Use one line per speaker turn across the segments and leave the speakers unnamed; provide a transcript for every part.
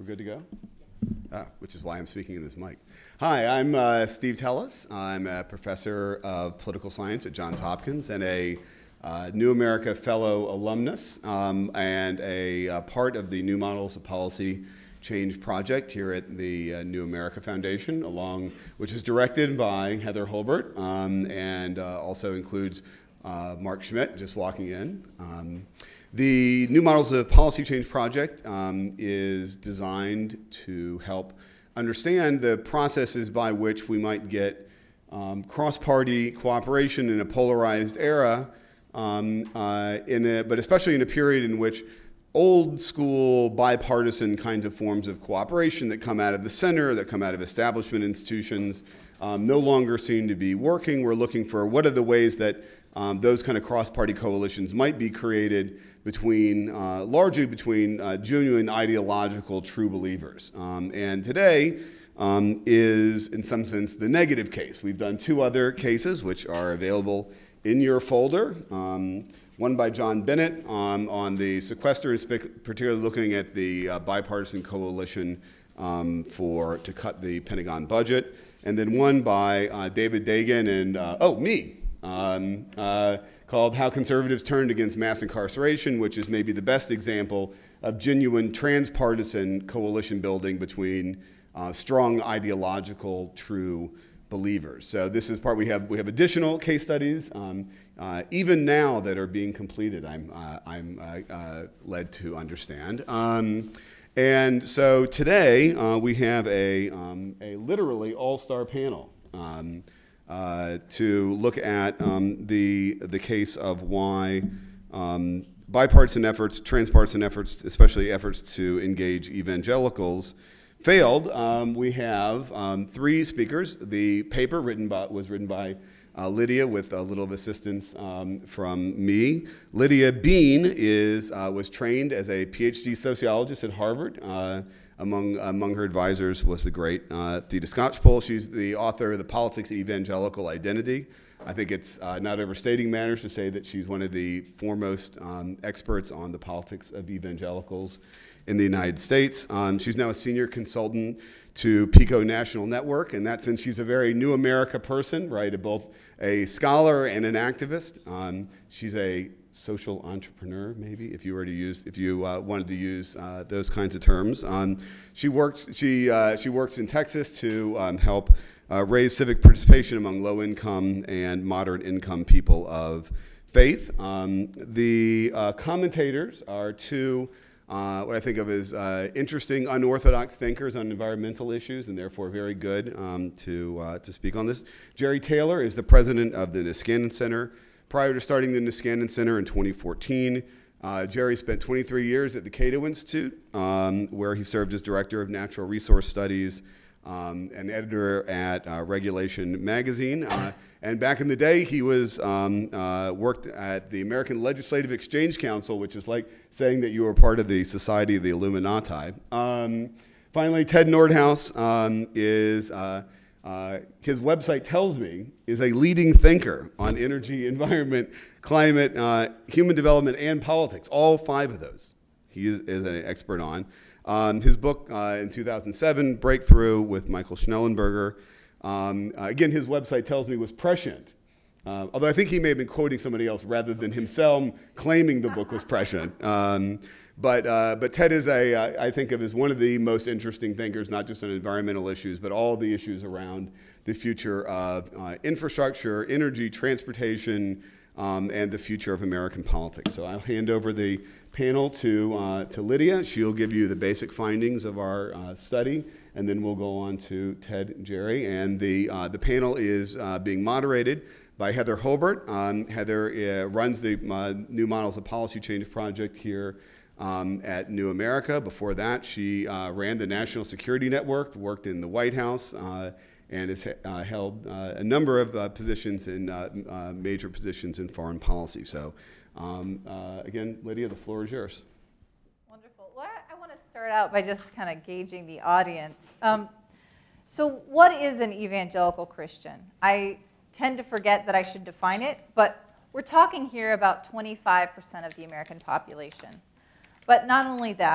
We're good to go? Which is why I'm speaking in this mic. Hi, I'm Steve Tellis. I'm a professor of political science at Johns Hopkins and a New America Fellow alumnus and a part of the New Models of Policy Change project here at the New America Foundation, which is directed by Heather Holbert and also includes Mark Schmidt, just walking in. The New Models of Policy Change project is designed to help understand the processes by which we might get cross-party cooperation in a polarized era, but especially in a period in which old school bipartisan kinds of forms of cooperation that come out of the center, that come out of establishment institutions, no longer seem to be working. We're looking for what are the ways that those kind of cross-party coalitions might be created largely between genuine ideological true believers. And today is, in some sense, the negative case. We've done two other cases which are available in your folder. One by John Bennett on the sequester, particularly looking at the bipartisan coalition to cut the Pentagon budget. And then one by David Dagan and, me, called How Conservatives Turned Against Mass Incarceration, which is maybe the best example of genuine transpartisan coalition building between strong ideological true believers. So this is part we have additional case studies even now that are being completed. I'm led to understand. And so today we have a literally all-star panel to look at the case of why bipartisan efforts, transpartisan efforts, especially efforts to engage evangelicals, failed. We have three speakers. The paper was written by Lydia with a little assistance from me. Lydia Bean was trained as a PhD sociologist at Harvard. Among her advisors was the great Theda Skocpol. She's the author of The Politics of Evangelical Identity. I think it's not overstating matters to say that she's one of the foremost experts on the politics of evangelicals in the United States. She's now a senior consultant to PICO National Network, and that's since she's a very New America person, right? Both a scholar and an activist. She's a social entrepreneur, maybe, if you wanted to use those kinds of terms. She works in Texas to help raise civic participation among low-income and moderate-income people of faith. The commentators are two what I think of as interesting, unorthodox thinkers on environmental issues, and therefore very good to speak on this. Jerry Taylor is the president of the Niskanen Center. Prior to starting the Niskanen Center in 2014, Jerry spent 23 years at the Cato Institute, where he served as director of natural resource studies and editor at Regulation magazine. And back in the day, he worked at the American Legislative Exchange Council, which is like saying that you were part of the Society of the Illuminati. Finally, Ted Nordhaus his website tells me, is a leading thinker on energy, environment, climate, human development, and politics. All five of those he is an expert on. His book in 2007, Breakthrough with Michael Schnellenberger, again, his website tells me was prescient. Although I think he may have been quoting somebody else rather than himself claiming the book was prescient. But Ted is I think of as one of the most interesting thinkers, not just on environmental issues, but all the issues around the future of infrastructure, energy, transportation, and the future of American politics. So I'll hand over the panel to Lydia. She'll give you the basic findings of our study, and then we'll go on to Ted and Jerry. And the panel is being moderated by Heather Holbert. Heather runs the New Models of Policy Change project here at New America. Before that, she ran the National Security Network, worked in the White House, and has held a number of positions in major positions in foreign policy. So again, Lydia, the floor is yours.
Wonderful. Well, I want to start out by just kind of gauging the audience. So what is an evangelical Christian? I tend to forget that I should define it, but we're talking here about 25% of the American population. But not only that,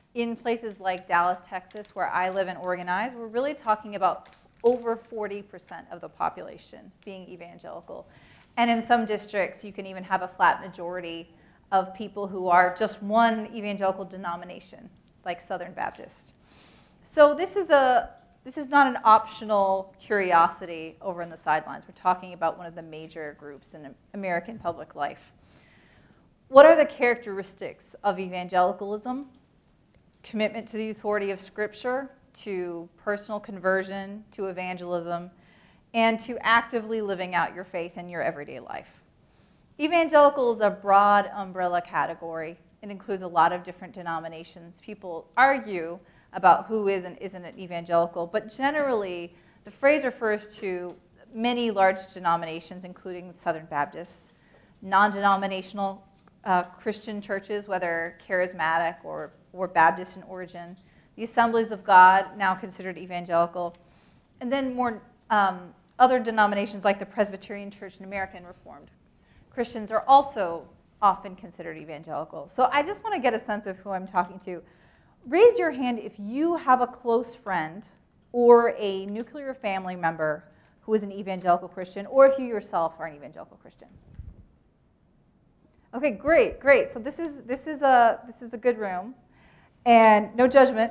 in places like Dallas, Texas, where I live and organize, we're really talking about over 40% of the population being evangelical. And in some districts, you can even have a flat majority of people who are just one evangelical denomination, like Southern Baptist. So this is not an optional curiosity over in the sidelines. We're talking about one of the major groups in American public life. What are the characteristics of evangelicalism? Commitment to the authority of Scripture, to personal conversion, to evangelism, and to actively living out your faith in your everyday life. Evangelical is a broad umbrella category. It includes a lot of different denominations. People argue about who is and isn't an evangelical, but generally the phrase refers to many large denominations, including Southern Baptists, non-denominational Christian churches, whether charismatic or Baptist in origin, the Assemblies of God, now considered evangelical, and then more other denominations like the Presbyterian Church and American Reformed Christians are also often considered evangelical. So I just want to get a sense of who I'm talking to. Raise your hand if you have a close friend or a nuclear family member who is an evangelical Christian, or if you yourself are an evangelical Christian. Okay, great, great. So this is a good room, and no judgment.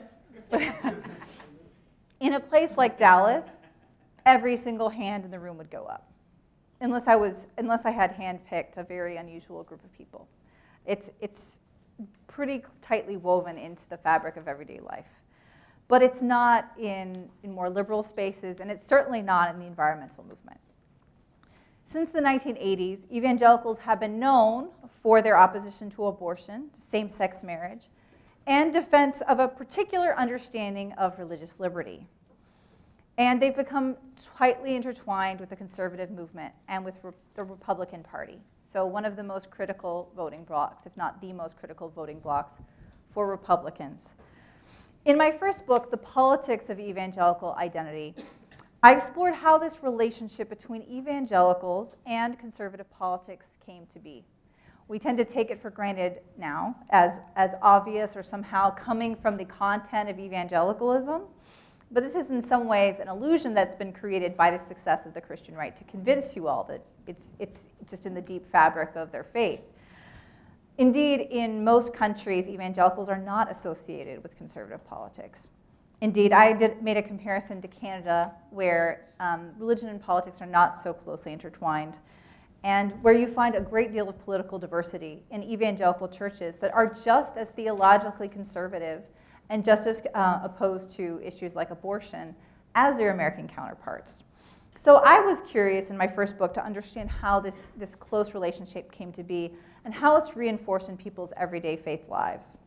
In a place like Dallas, every single hand in the room would go up, unless I had handpicked a very unusual group of people. It's pretty tightly woven into the fabric of everyday life. But it's not in more liberal spaces, and it's certainly not in the environmental movement. Since the 1980s, evangelicals have been known for their opposition to abortion, to same-sex marriage, and defense of a particular understanding of religious liberty. And they've become tightly intertwined with the conservative movement and with the Republican Party. So one of the most critical voting blocs, if not the most critical voting blocs for Republicans. In my first book, The Politics of Evangelical Identity, I explored how this relationship between evangelicals and conservative politics came to be. We tend to take it for granted now as obvious or somehow coming from the content of evangelicalism, but this is in some ways an illusion that's been created by the success of the Christian right to convince you all that it's just in the deep fabric of their faith. Indeed, in most countries, evangelicals are not associated with conservative politics. Indeed, I made a comparison to Canada, where religion and politics are not so closely intertwined, and where you find a great deal of political diversity in evangelical churches that are just as theologically conservative and just as opposed to issues like abortion as their American counterparts. So I was curious in my first book to understand how this close relationship came to be and how it's reinforced in people's everyday faith lives.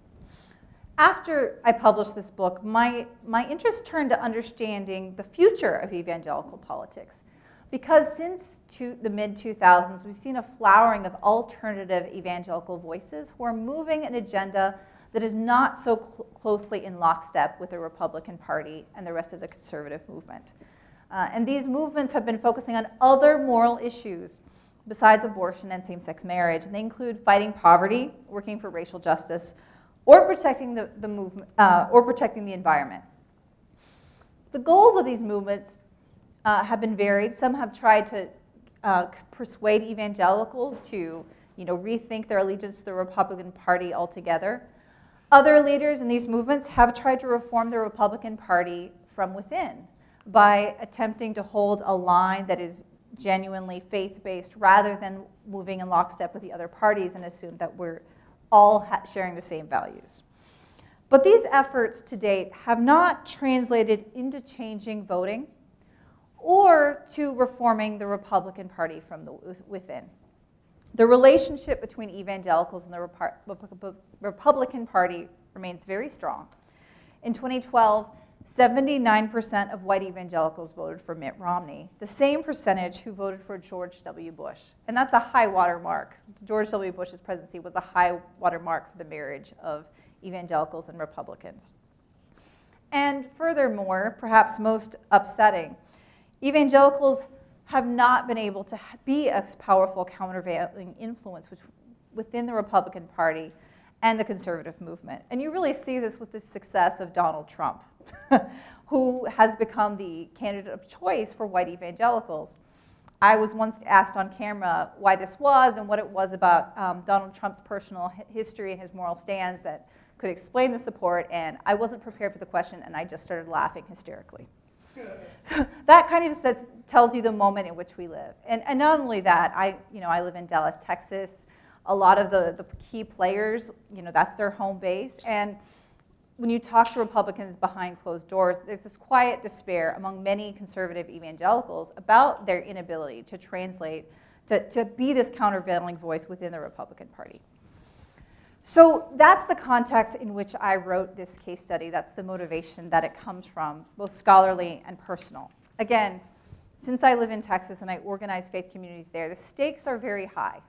After I published this book, my interest turned to understanding the future of evangelical politics. Because since the mid-2000s, we've seen a flowering of alternative evangelical voices who are moving an agenda that is not so closely in lockstep with the Republican Party and the rest of the conservative movement. And these movements have been focusing on other moral issues besides abortion and same-sex marriage. And they include fighting poverty, working for racial justice, or protecting the movement, or protecting the environment. The goals of these movements have been varied. Some have tried to persuade evangelicals to rethink their allegiance to the Republican Party altogether. Other leaders in these movements have tried to reform the Republican Party from within by attempting to hold a line that is genuinely faith-based rather than moving in lockstep with the other parties and assume that we're all sharing the same values. But these efforts to date have not translated into changing voting or to reforming the Republican Party from within. The relationship between evangelicals and the Republican Party remains very strong. In 2012, 79% of white evangelicals voted for Mitt Romney, the same percentage who voted for George W. Bush. And that's a high water mark. George W. Bush's presidency was a high water mark for the marriage of evangelicals and Republicans. And furthermore, perhaps most upsetting, evangelicals have not been able to be a powerful countervailing influence within the Republican Party and the conservative movement. And you really see this with the success of Donald Trump, who has become the candidate of choice for white evangelicals. I was once asked on camera why this was and what it was about Donald Trump's personal history and his moral stands that could explain the support, and I wasn't prepared for the question, and I just started laughing hysterically. That kind of tells you the moment in which we live. And not only that, I live in Dallas, Texas. A lot of the key players, that's their home base. And when you talk to Republicans behind closed doors, there's this quiet despair among many conservative evangelicals about their inability to translate, to be this countervailing voice within the Republican Party. So that's the context in which I wrote this case study. That's the motivation that it comes from, both scholarly and personal. Again, since I live in Texas and I organize faith communities there, the stakes are very high.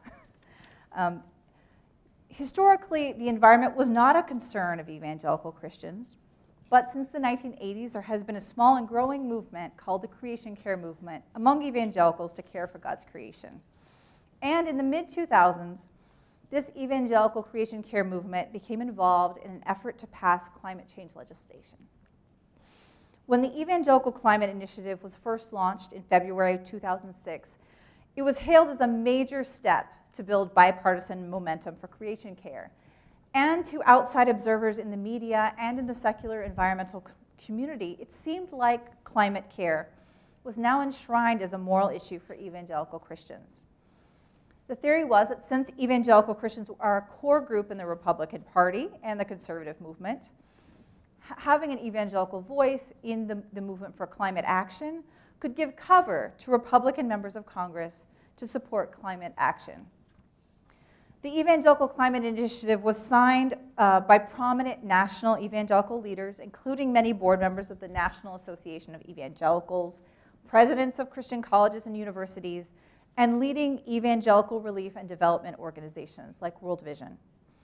Historically, the environment was not a concern of evangelical Christians, but since the 1980s, there has been a small and growing movement called the creation care movement among evangelicals to care for God's creation. And in the mid-2000s, this evangelical creation care movement became involved in an effort to pass climate change legislation. When the Evangelical Climate Initiative was first launched in February 2006, it was hailed as a major step to build bipartisan momentum for creation care. And to outside observers in the media and in the secular environmental community, it seemed like climate care was now enshrined as a moral issue for evangelical Christians. The theory was that since evangelical Christians are a core group in the Republican Party and the conservative movement, having an evangelical voice in the movement for climate action could give cover to Republican members of Congress to support climate action. The Evangelical Climate Initiative was signed by prominent national evangelical leaders, including many board members of the National Association of Evangelicals, presidents of Christian colleges and universities, and leading evangelical relief and development organizations like World Vision.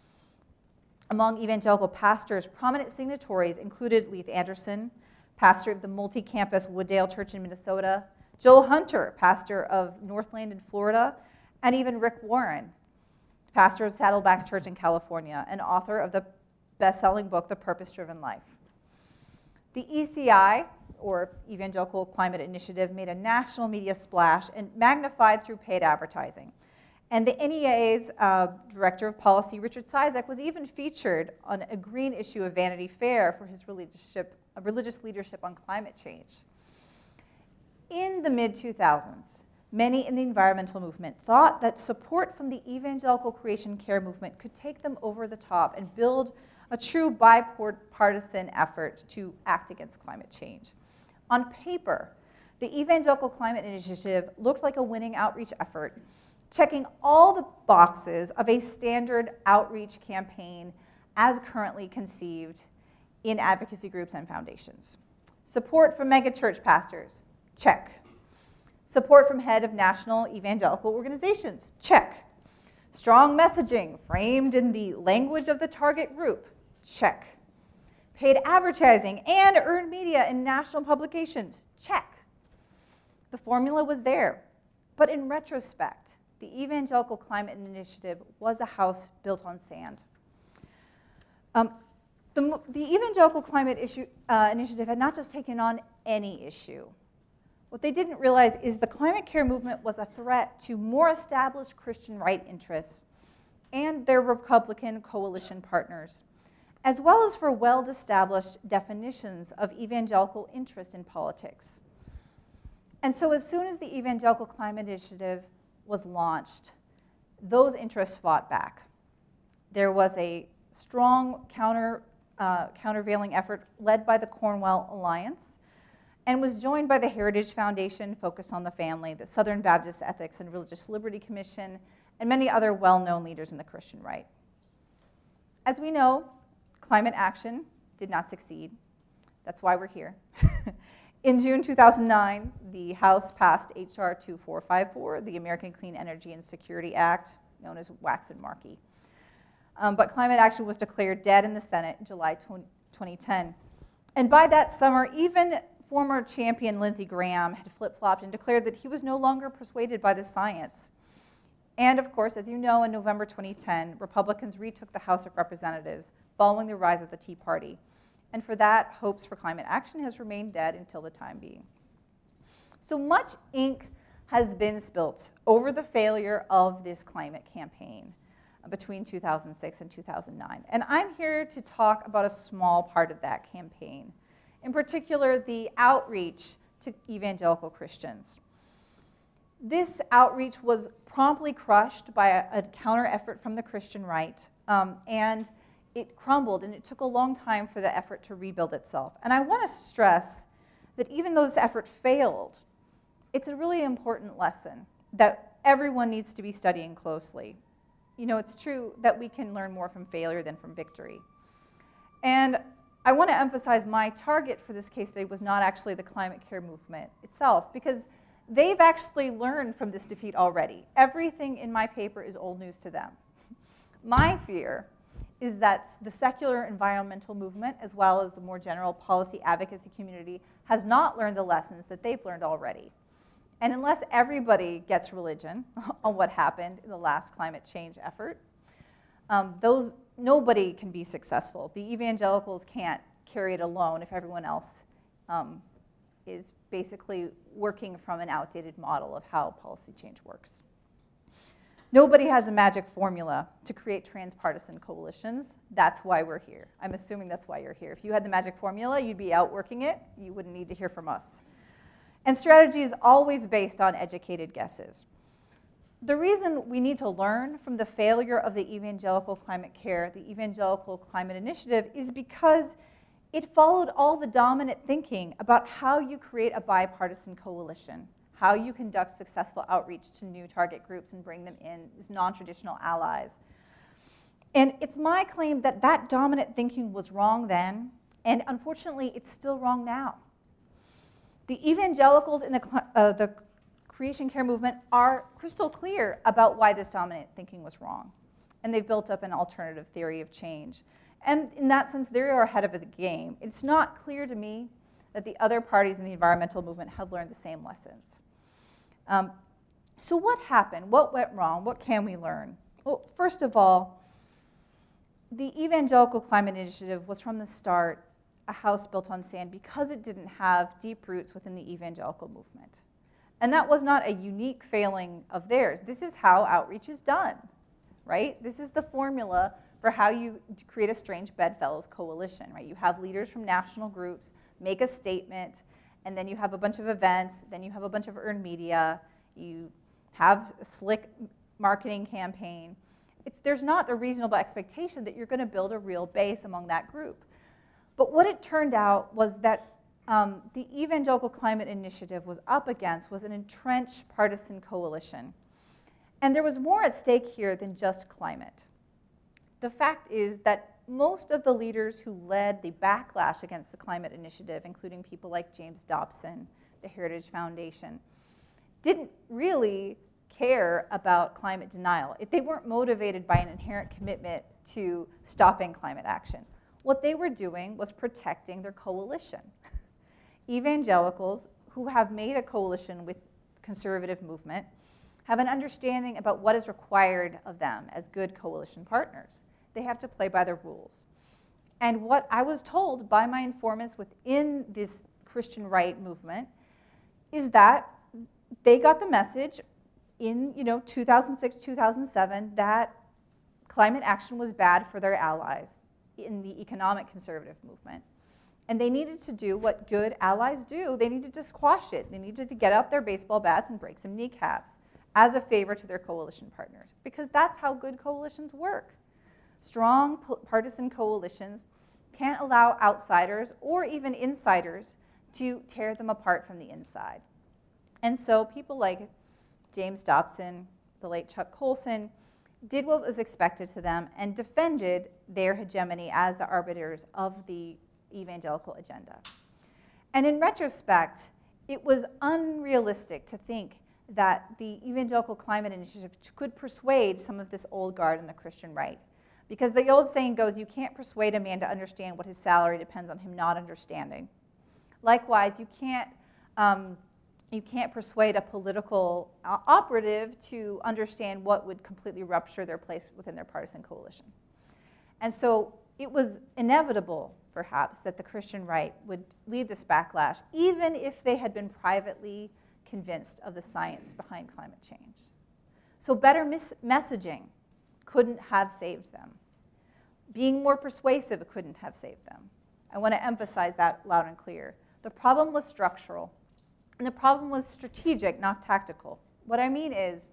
Among evangelical pastors, prominent signatories included Leith Anderson, pastor of the multi-campus Wooddale Church in Minnesota, Joel Hunter, pastor of Northland in Florida, and even Rick Warren, pastor of Saddleback Church in California, and author of the best-selling book, The Purpose-Driven Life. The ECI, or Evangelical Climate Initiative, made a national media splash and magnified through paid advertising. And the NEA's Director of Policy, Richard Cizik, was even featured on a green issue of Vanity Fair for his religious leadership on climate change. In the mid-2000s, many in the environmental movement thought that support from the evangelical creation care movement could take them over the top and build a true bipartisan effort to act against climate change. On paper, the Evangelical Climate Initiative looked like a winning outreach effort, checking all the boxes of a standard outreach campaign as currently conceived in advocacy groups and foundations. Support from megachurch pastors, check. Support from head of national evangelical organizations, check. Strong messaging framed in the language of the target group, check. Paid advertising and earned media in national publications, check. The formula was there, but in retrospect, the Evangelical Climate Initiative was a house built on sand. The Evangelical Climate Initiative had not just taken on any issue. What they didn't realize is the climate care movement was a threat to more established Christian right interests and their Republican coalition partners, as well as for well-established definitions of evangelical interest in politics. And so as soon as the Evangelical Climate Initiative was launched, those interests fought back. There was a strong countervailing effort led by the Cornwall Alliance and was joined by the Heritage Foundation, focused on the family, the Southern Baptist Ethics and Religious Liberty Commission, and many other well-known leaders in the Christian right. As we know, climate action did not succeed. That's why we're here. In June 2009, the House passed H.R. 2454, the American Clean Energy and Security Act, known as Waxman-Markey. But climate action was declared dead in the Senate in July 2010. And by that summer, even former champion Lindsey Graham had flip-flopped and declared that he was no longer persuaded by the science. And of course, as you know, in November 2010, Republicans retook the House of Representatives following the rise of the Tea Party. And for that, hopes for climate action has remained dead until the time being. So much ink has been spilt over the failure of this climate campaign between 2006 and 2009. And I'm here to talk about a small part of that campaign, in particular, the outreach to evangelical Christians. This outreach was promptly crushed by a counter effort from the Christian right, and it crumbled, and it took a long time for the effort to rebuild itself. And I want to stress that even though this effort failed, it's a really important lesson that everyone needs to be studying closely. You know, it's true that we can learn more from failure than from victory. And I want to emphasize my target for this case study was not actually the climate care movement itself, because they've actually learned from this defeat already. Everything in my paper is old news to them. My fear is that the secular environmental movement, as well as the more general policy advocacy community, has not learned the lessons that they've learned already. And unless everybody gets religion on what happened in the last climate change effort, nobody can be successful. The evangelicals can't carry it alone if everyone else is basically working from an outdated model of how policy change works. Nobody has a magic formula to create transpartisan coalitions. That's why we're here. I'm assuming that's why you're here. If you had the magic formula, you'd be out working it. You wouldn't need to hear from us. And strategy is always based on educated guesses. The reason we need to learn from the failure of the evangelical climate care, the evangelical climate initiative, is because it followed all the dominant thinking about how you create a bipartisan coalition, how you conduct successful outreach to new target groups and bring them in as non-traditional allies. And it's my claim that that dominant thinking was wrong then, and unfortunately, it's still wrong now. The evangelicals in the creation care movement are crystal clear about why this dominant thinking was wrong. And they've built up an alternative theory of change. And in that sense, they are ahead of the game. It's not clear to me that the other parties in the environmental movement have learned the same lessons. So what happened? What went wrong? What can we learn? Well, first of all, the evangelical climate initiative was from the start a house built on sand because it didn't have deep roots within the evangelical movement. And that was not a unique failing of theirs. This is how outreach is done, right? This is the formula for how you create a strange bedfellows coalition, right? You have leaders from national groups make a statement, and then you have a bunch of events, then you have a bunch of earned media, you have a slick marketing campaign. There's not a reasonable expectation that you're going to build a real base among that group. But what it turned out was that the Evangelical Climate Initiative was up against was an entrenched partisan coalition. And there was more at stake here than just climate. The fact is that most of the leaders who led the backlash against the climate initiative, including people like James Dobson, the Heritage Foundation, didn't really care about climate denial. They weren't motivated by an inherent commitment to stopping climate action. What they were doing was protecting their coalition. Evangelicals who have made a coalition with conservative movement have an understanding about what is required of them as good coalition partners. They have to play by the rules. And what I was told by my informants within this Christian right movement is that they got the message in 2006, 2007 that climate action was bad for their allies in the economic conservative movement. And they needed to do what good allies do. They needed to squash it. They needed to get out their baseball bats and break some kneecaps as a favor to their coalition partners, because that's how good coalitions work. Strong partisan coalitions can't allow outsiders or even insiders to tear them apart from the inside. And so people like James Dobson, the late Chuck Colson, did what was expected to them and defended their hegemony as the arbiters of the evangelical agenda. And in retrospect, it was unrealistic to think that the Evangelical Climate Initiative could persuade some of this old guard in the Christian right. Because the old saying goes, you can't persuade a man to understand what his salary depends on him not understanding. Likewise, you can't You can't persuade a political operative to understand what would completely rupture their place within their partisan coalition. And so it was inevitable, perhaps, that the Christian right would lead this backlash, even if they had been privately convinced of the science behind climate change. So better messaging couldn't have saved them. Being more persuasive couldn't have saved them. I want to emphasize that loud and clear. The problem was structural, and the problem was strategic, not tactical. What I mean is,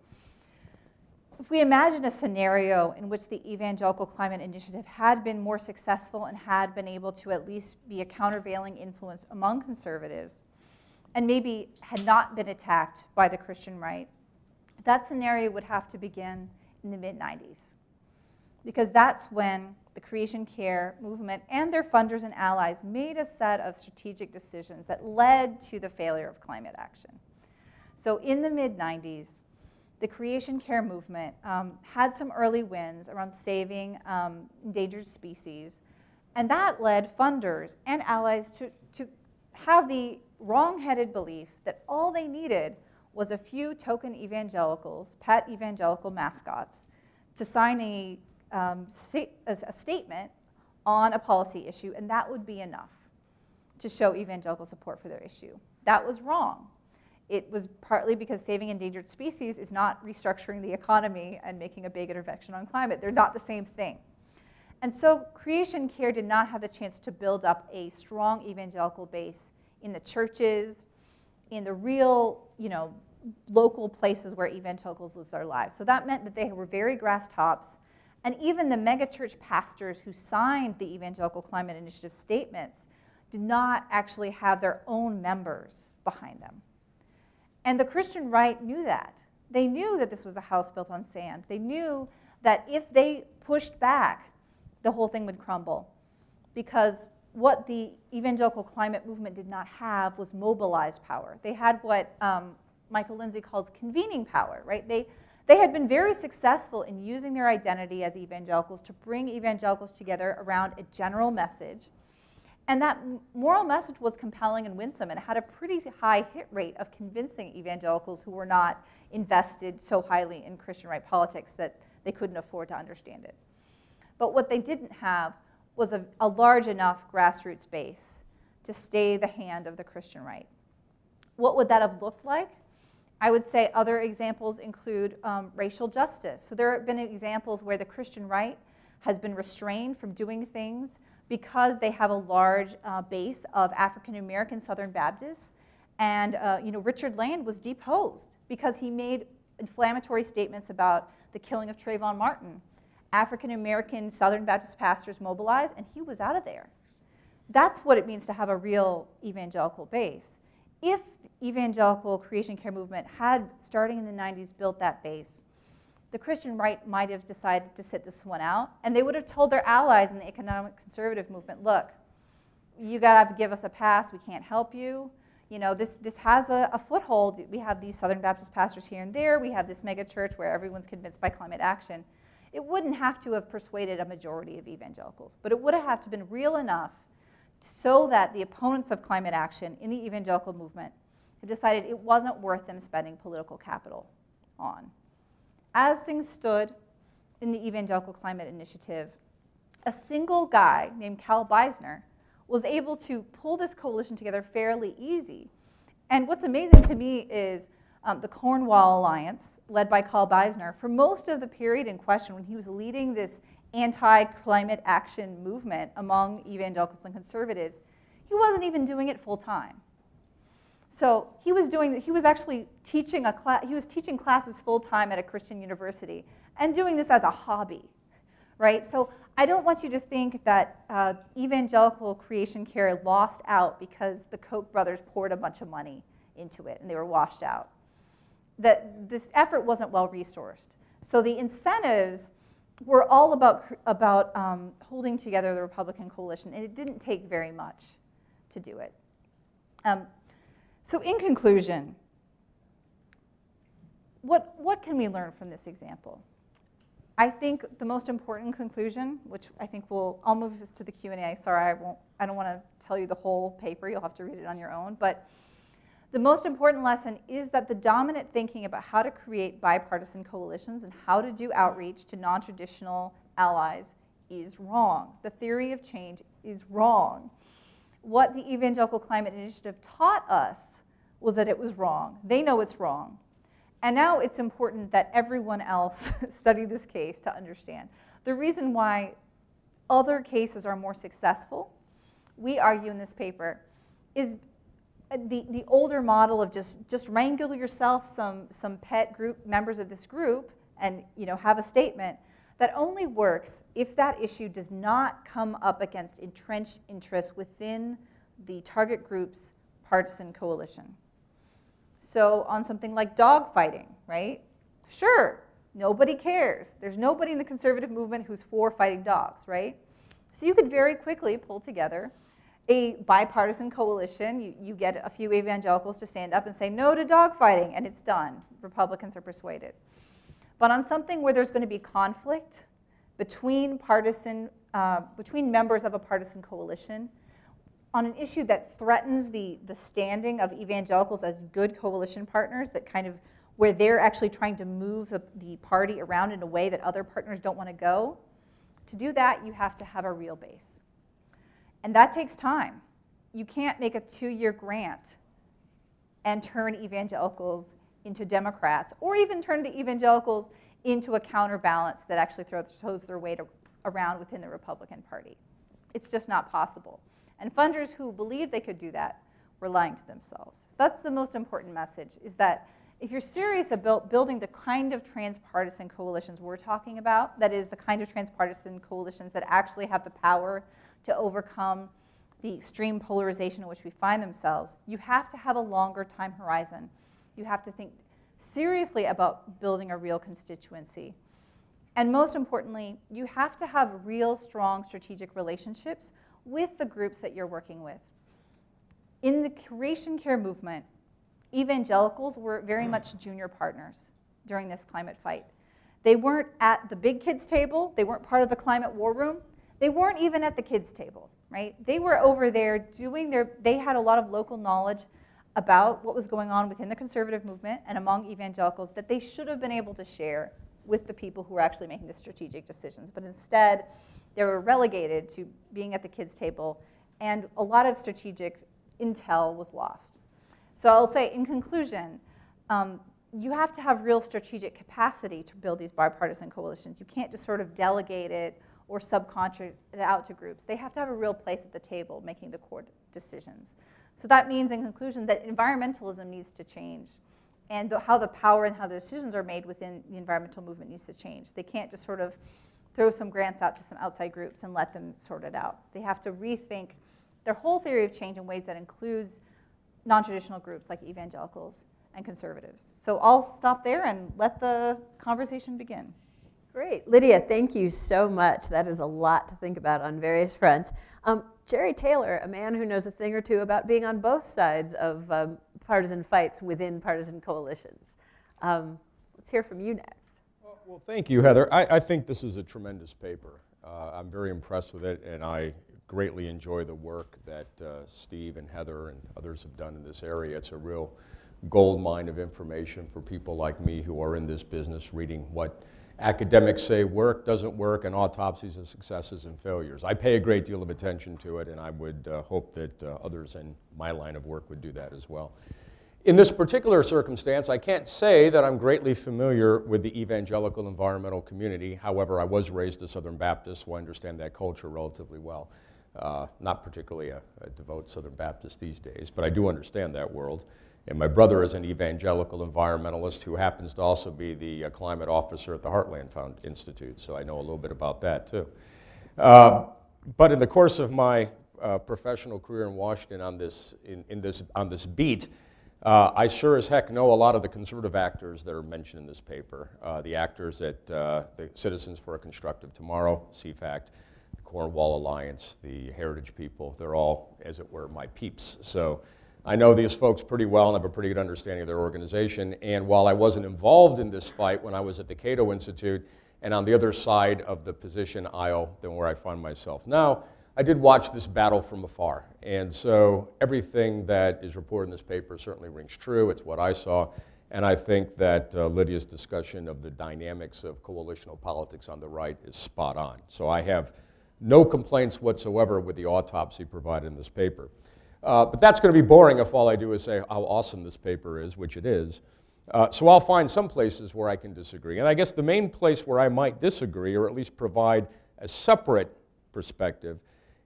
if we imagine a scenario in which the Evangelical Climate Initiative had been more successful and had been able to at least be a countervailing influence among conservatives, and maybe had not been attacked by the Christian right, that scenario would have to begin in the mid-90s. Because that's when the creation care movement and their funders and allies made a set of strategic decisions that led to the failure of climate action. So in the mid-90s, the creation care movement had some early wins around saving endangered species, and that led funders and allies to have the wrong-headed belief that all they needed was a few token evangelicals, pet evangelical mascots, to sign a statement on a policy issue, and that would be enough to show evangelical support for their issue. That was wrong. It was partly because saving endangered species is not restructuring the economy and making a big intervention on climate. They're not the same thing. And so creation care did not have the chance to build up a strong evangelical base in the churches, in the real, local places where evangelicals live their lives. So that meant that they were very grass tops. And even the megachurch pastors who signed the Evangelical Climate Initiative statements did not actually have their own members behind them. And the Christian right knew that. They knew that this was a house built on sand. They knew that if they pushed back, the whole thing would crumble. Because what the evangelical climate movement did not have was mobilized power. They had what Michael Lindsay calls convening power, right? They had been very successful in using their identity as evangelicals to bring evangelicals together around a general message. And that moral message was compelling and winsome, and had a pretty high hit rate of convincing evangelicals who were not invested so highly in Christian right politics that they couldn't afford to understand it. But what they didn't have was a large enough grassroots base to stay the hand of the Christian right. What would that have looked like? I would say other examples include racial justice. So there have been examples where the Christian right has been restrained from doing things because they have a large base of African American Southern Baptists. And Richard Land was deposed because he made inflammatory statements about the killing of Trayvon Martin. African American Southern Baptist pastors mobilized, and he was out of there. That's what it means to have a real evangelical base. If the evangelical creation care movement had, starting in the 90s, built that base, the Christian right might have decided to sit this one out, and they would have told their allies in the economic conservative movement, look, you got to give us a pass, we can't help you. This has a foothold. We have these Southern Baptist pastors here and there. We have this mega church where everyone's convinced by climate action. It wouldn't have to have persuaded a majority of evangelicals, but it would have to been real enough so that the opponents of climate action in the evangelical movement have decided it wasn't worth them spending political capital on. As things stood in the Evangelical Climate Initiative, a single guy named Cal Beisner was able to pull this coalition together fairly easy. And what's amazing to me is the Cornwall Alliance, led by Cal Beisner, for most of the period in question when he was leading this anti-climate action movement among evangelicals and conservatives, he wasn't even doing it full time. So he was actually teaching teaching classes full time at a Christian university and doing this as a hobby, right? So I don't want you to think that evangelical creation care lost out because the Koch brothers poured a bunch of money into it and they were washed out. That this effort wasn't well resourced. So the incentives were all about holding together the Republican coalition, and it didn't take very much to do it. So in conclusion, what can we learn from this example? I think the most important conclusion, which I think I'll move this to the Q&A. Sorry, I don't want to tell you the whole paper. You'll have to read it on your own. But The most important lesson is that the dominant thinking about how to create bipartisan coalitions and how to do outreach to non-traditional allies is wrong. The theory of change is wrong. What the Evangelical Climate Initiative taught us was that it was wrong. They know it's wrong. And now it's important that everyone else study this case to understand. The reason why other cases are more successful, we argue in this paper, is the older model of just wrangle yourself some pet group members of this group and have a statement that only works if that issue does not come up against entrenched interests within the target group's partisan coalition. So on something like dog fighting, right? Sure, nobody cares. There's nobody in the conservative movement who's for fighting dogs, right? So you could very quickly pull together a bipartisan coalition. You get a few evangelicals to stand up and say no to dog fighting, and it's done. Republicans are persuaded. But on something where there's going to be conflict between members of a partisan coalition, on an issue that threatens the standing of evangelicals as good coalition partners, that kind of where they're actually trying to move the party around in a way that other partners don't want to go, to do that, you have to have a real base. And that takes time. You can't make a 2-year grant and turn evangelicals into Democrats, or even turn the evangelicals into a counterbalance that actually throws their weight around within the Republican Party. It's just not possible. And funders who believed they could do that were lying to themselves. That's the most important message, is that if you're serious about building the kind of transpartisan coalitions we're talking about, that is the kind of transpartisan coalitions that actually have the power to overcome the extreme polarization in which we find themselves, you have to have a longer time horizon. You have to think seriously about building a real constituency. And most importantly, you have to have real strong strategic relationships with the groups that you're working with. In the Creation Care movement, evangelicals were very much junior partners during this climate fight. They weren't at the big kids table. They weren't part of the climate war room. They weren't even at the kids table, right? They were over there doing they had a lot of local knowledge about what was going on within the conservative movement and among evangelicals that they should have been able to share with the people who were actually making the strategic decisions. But instead, they were relegated to being at the kids' table, and a lot of strategic intel was lost. So I'll say, in conclusion, you have to have real strategic capacity to build these bipartisan coalitions. You can't just sort of delegate it or subcontract it out to groups. They have to have a real place at the table making the core decisions. So that means, in conclusion, that environmentalism needs to change, and how the power and how the decisions are made within the environmental movement needs to change. They can't just sort of throw some grants out to some outside groups and let them sort it out. They have to rethink their whole theory of change in ways that includes non-traditional groups like evangelicals and conservatives. So I'll stop there and let the conversation begin.
Great. Lydia, thank you so much. That is a lot to think about on various fronts. Jerry Taylor, a man who knows a thing or two about being on both sides of partisan fights within partisan coalitions. Let's hear from you next.
Well, thank you, Heather. I think this is a tremendous paper. I'm very impressed with it, and I greatly enjoy the work that Steve and Heather and others have done in this area. It's a real gold mine of information for people like me who are in this business, reading what academics say doesn't work, and autopsies of successes and failures. I pay a great deal of attention to it, and I would hope that others in my line of work would do that as well. In this particular circumstance, I can't say that I'm greatly familiar with the evangelical environmental community. However, I was raised a Southern Baptist, so I understand that culture relatively well. Not particularly a devout Southern Baptist these days, but I do understand that world. And my brother is an evangelical environmentalist who happens to also be the climate officer at the Heartland Institute, so I know a little bit about that too. But in the course of my professional career in Washington on this beat, I sure as heck know a lot of the conservative actors that are mentioned in this paper. The actors at the Citizens for a Constructive Tomorrow, CFACT, the Cornwall Alliance, the Heritage People, they're all, as it were, my peeps. So I know these folks pretty well and have a pretty good understanding of their organization. And while I wasn't involved in this fight when I was at the Cato Institute and on the other side of the position aisle than where I find myself now, I did watch this battle from afar. And so everything that is reported in this paper certainly rings true. It's what I saw. And I think that Lydia's discussion of the dynamics of coalitional politics on the right is spot on. So I have no complaints whatsoever with the autopsy provided in this paper. But that's going to be boring if all I do is say how awesome this paper is, which it is. So I'll find some places where I can disagree. And I guess the main place where I might disagree, or at least provide a separate perspective,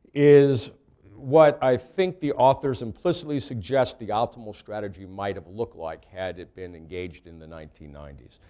is what I think the authors implicitly suggest the optimal strategy might have looked like had it been engaged in the 1990s.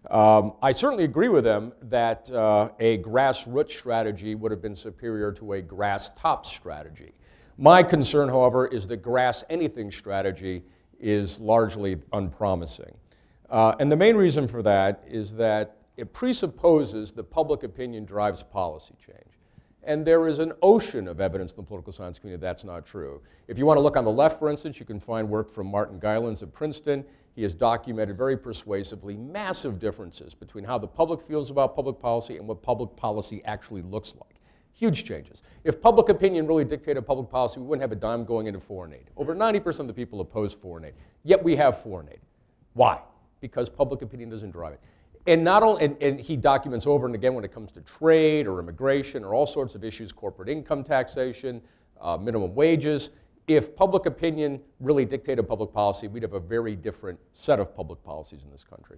I certainly agree with them that a grassroots strategy would have been superior to a grass-top strategy. My concern, however, is that grass-anything strategy is largely unpromising. And the main reason for that is that it presupposes that public opinion drives policy change. And there is an ocean of evidence in the political science community that's not true. If you want to look on the left, for instance, you can find work from Martin Gilens at Princeton. He has documented very persuasively massive differences between how the public feels about public policy and what public policy actually looks like. Huge changes. If public opinion really dictated public policy, we wouldn't have a dime going into foreign aid. Over 90% of the people oppose foreign aid. Yet we have foreign aid. Why? Because public opinion doesn't drive it. And not only, and he documents over and again when it comes to trade or immigration or all sorts of issues, corporate income taxation, minimum wages. If public opinion really dictated public policy, we'd have a very different set of public policies in this country.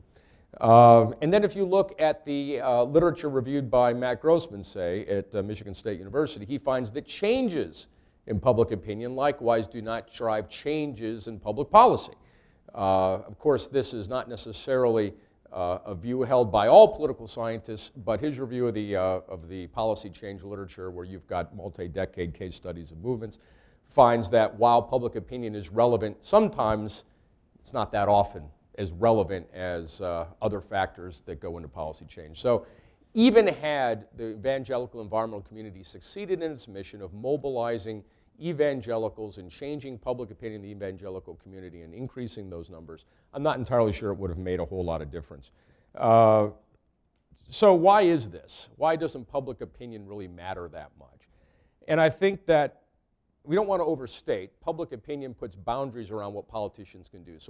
And then if you look at the literature reviewed by Matt Grossman, say, at Michigan State University, he finds that changes in public opinion likewise do not drive changes in public policy. Of course, this is not necessarily a view held by all political scientists, but his review of the policy change literature, where you've got multi-decade case studies of movements, finds that while public opinion is relevant, sometimes it's not that often as relevant as other factors that go into policy change. So even had the evangelical environmental community succeeded in its mission of mobilizing evangelicals and changing public opinion in the evangelical community and increasing those numbers, I'm not entirely sure it would have made a whole lot of difference. So why is this? Why doesn't public opinion really matter that much? And I think that we don't want to overstate. Public opinion puts boundaries around what politicians can do. So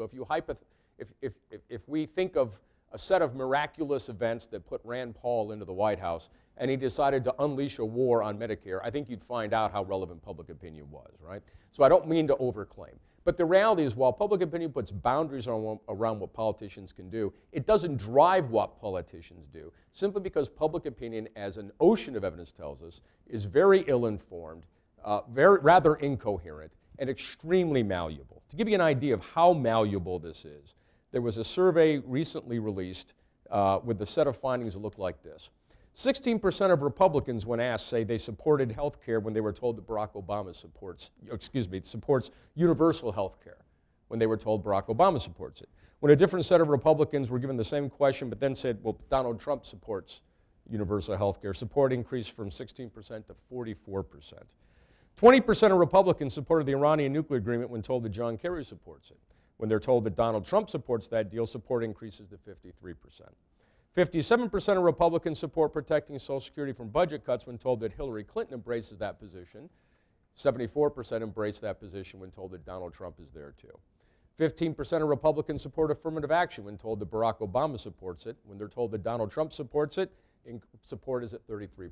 if we think of a set of miraculous events that put Rand Paul into the White House and he decided to unleash a war on Medicare, I think you'd find out how relevant public opinion was, right? So I don't mean to overclaim. But the reality is, while public opinion puts boundaries around what politicians can do, it doesn't drive what politicians do, simply because public opinion, as an ocean of evidence tells us, is very ill-informed, rather incoherent, and extremely malleable. To give you an idea of how malleable this is, there was a survey recently released with a set of findings that look like this. 16% of Republicans, when asked, say they supported health care when they were told that Barack Obama supports universal health care, when they were told Barack Obama supports it. When a different set of Republicans were given the same question but then said, well, Donald Trump supports universal health care, support increased from 16% to 44%. 20% of Republicans supported the Iranian nuclear agreement when told that John Kerry supports it. When they're told that Donald Trump supports that deal, support increases to 53%. 57% of Republicans support protecting Social Security from budget cuts when told that Hillary Clinton embraces that position. 74% embrace that position when told that Donald Trump is there too. 15% of Republicans support affirmative action when told that Barack Obama supports it. When they're told that Donald Trump supports it, support is at 33%.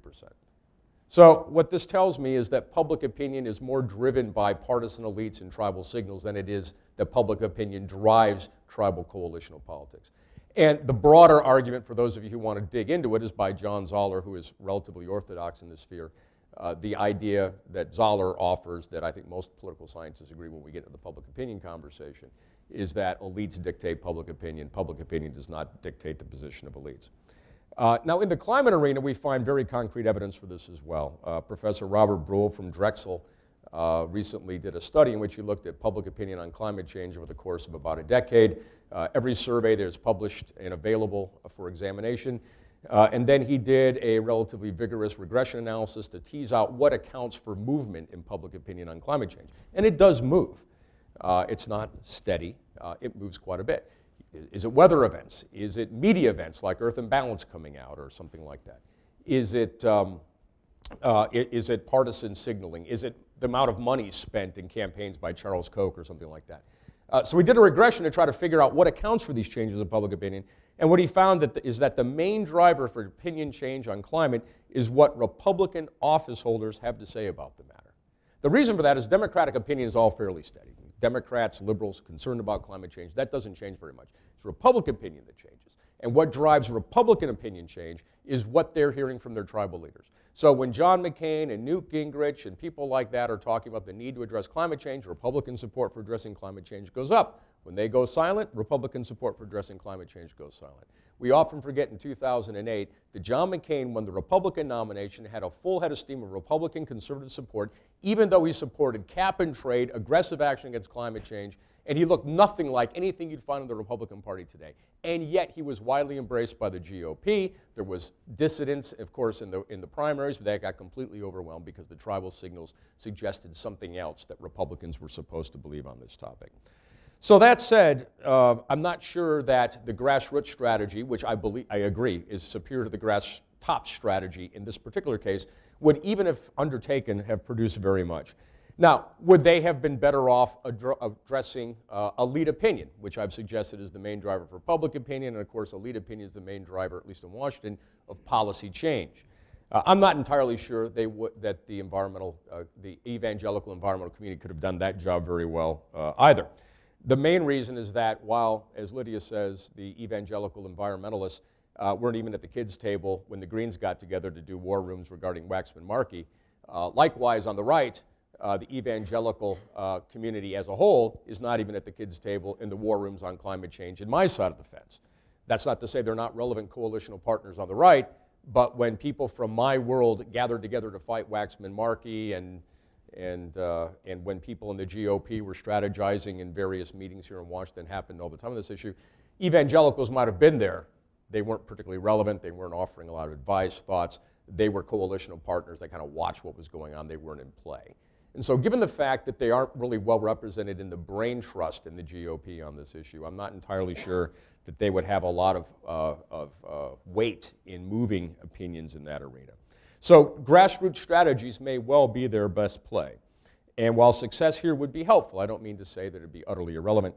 So what this tells me is that public opinion is more driven by partisan elites and tribal signals than it is that public opinion drives tribal coalitional politics. And the broader argument, for those of you who want to dig into it, is by John Zoller, who is relatively orthodox in this sphere. The idea that Zoller offers, that I think most political scientists agree when we get to the public opinion conversation, is that elites dictate public opinion. Public opinion does not dictate the position of elites. Now, in the climate arena, we find very concrete evidence for this as well. Professor Robert Brule from Drexel recently did a study in which he looked at public opinion on climate change over the course of about a decade. Every survey that is published and available for examination. And then he did a relatively vigorous regression analysis to tease out what accounts for movement in public opinion on climate change. And it does move. It's not steady. It moves quite a bit. Is it weather events? Is it media events like Earth and Balance coming out or something like that? Is it Is it partisan signaling? Is it the amount of money spent in campaigns by Charles Koch or something like that? So we did a regression to try to figure out what accounts for these changes in public opinion. And what he found is that the main driver for opinion change on climate is what Republican office holders have to say about the matter. The reason for that is Democratic opinion is all fairly steady. Democrats, liberals, concerned about climate change, that doesn't change very much. It's Republican opinion that changes. And what drives Republican opinion change is what they're hearing from their tribal leaders. So when John McCain and Newt Gingrich and people like that are talking about the need to address climate change, Republican support for addressing climate change goes up. When they go silent, Republican support for addressing climate change goes silent. We often forget in 2008 that John McCain, when the Republican nomination, had a full head of steam of Republican conservative support, even though he supported cap and trade, aggressive action against climate change, and he looked nothing like anything you'd find in the Republican Party today. And yet he was widely embraced by the GOP. There was dissidence, of course, in the primaries, but that got completely overwhelmed because the tribal signals suggested something else that Republicans were supposed to believe on this topic. So that said, I'm not sure that the grassroots strategy, which I agree is superior to the grass top strategy in this particular case, would, even if undertaken, have produced very much. Now, would they have been better off addressing elite opinion, which I've suggested is the main driver for public opinion, and of course elite opinion is the main driver, at least in Washington, of policy change. I'm not entirely sure that the evangelical environmental community could have done that job very well either. The main reason is that while, as Lydia says, the evangelical environmentalists weren't even at the kids' table when the Greens got together to do war rooms regarding Waxman-Markey, likewise on the right, the evangelical community as a whole is not even at the kids' table in the war rooms on climate change in my side of the fence. That's not to say they're not relevant coalitional partners on the right, but when people from my world gathered together to fight Waxman-Markey and when people in the GOP were strategizing in various meetings here in Washington, happened all the time on this issue, evangelicals might have been there. They weren't particularly relevant. They weren't offering a lot of advice, thoughts. They were coalitional partners. They kind of watched what was going on. They weren't in play. And so given the fact that they aren't really well represented in the brain trust in the GOP on this issue, I'm not entirely sure that they would have a lot of weight in moving opinions in that arena. So grassroots strategies may well be their best play. And while success here would be helpful, I don't mean to say that it would be utterly irrelevant,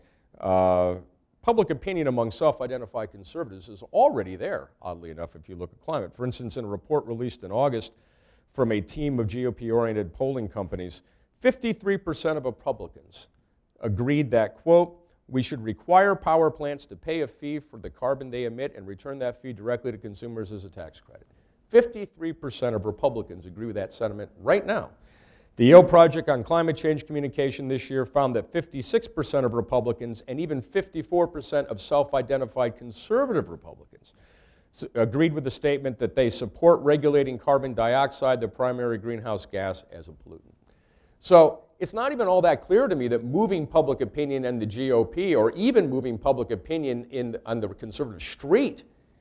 public opinion among self-identified conservatives is already there, oddly enough, if you look at climate. For instance, in a report released in August from a team of GOP-oriented polling companies, 53% of Republicans agreed that, quote, we should require power plants to pay a fee for the carbon they emit and return that fee directly to consumers as a tax credit. 53% of Republicans agree with that sentiment right now. The Yale Project on Climate Change Communication this year found that 56% of Republicans and even 54% of self-identified conservative Republicans agreed with the statement that they support regulating carbon dioxide, the primary greenhouse gas, as a pollutant. So it's not even all that clear to me that moving public opinion in the GOP or even moving public opinion on the conservative street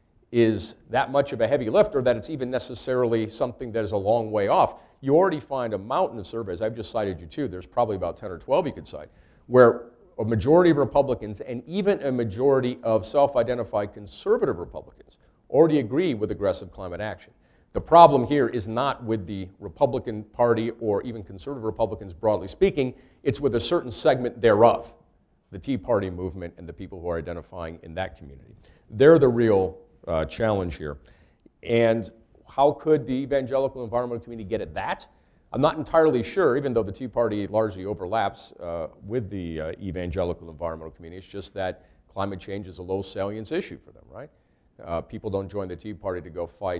is that much of a heavy lift, or that it's even necessarily something that is a long way off. You already find a mountain of surveys, I've just cited you two, there's probably about 10 or 12 you could cite, where a majority of Republicans and even a majority of self-identified conservative Republicans already agree with aggressive climate action. The problem here is not with the Republican Party or even conservative Republicans broadly speaking, it's with a certain segment thereof, the Tea Party movement and the people who are identifying in that community. They're the real challenge here. And how could the evangelical environmental community get at that? I'm not entirely sure, even though the Tea Party largely overlaps with the evangelical environmental community. It's just that climate change is a low salience issue for them, right? People don't join the Tea Party to go fight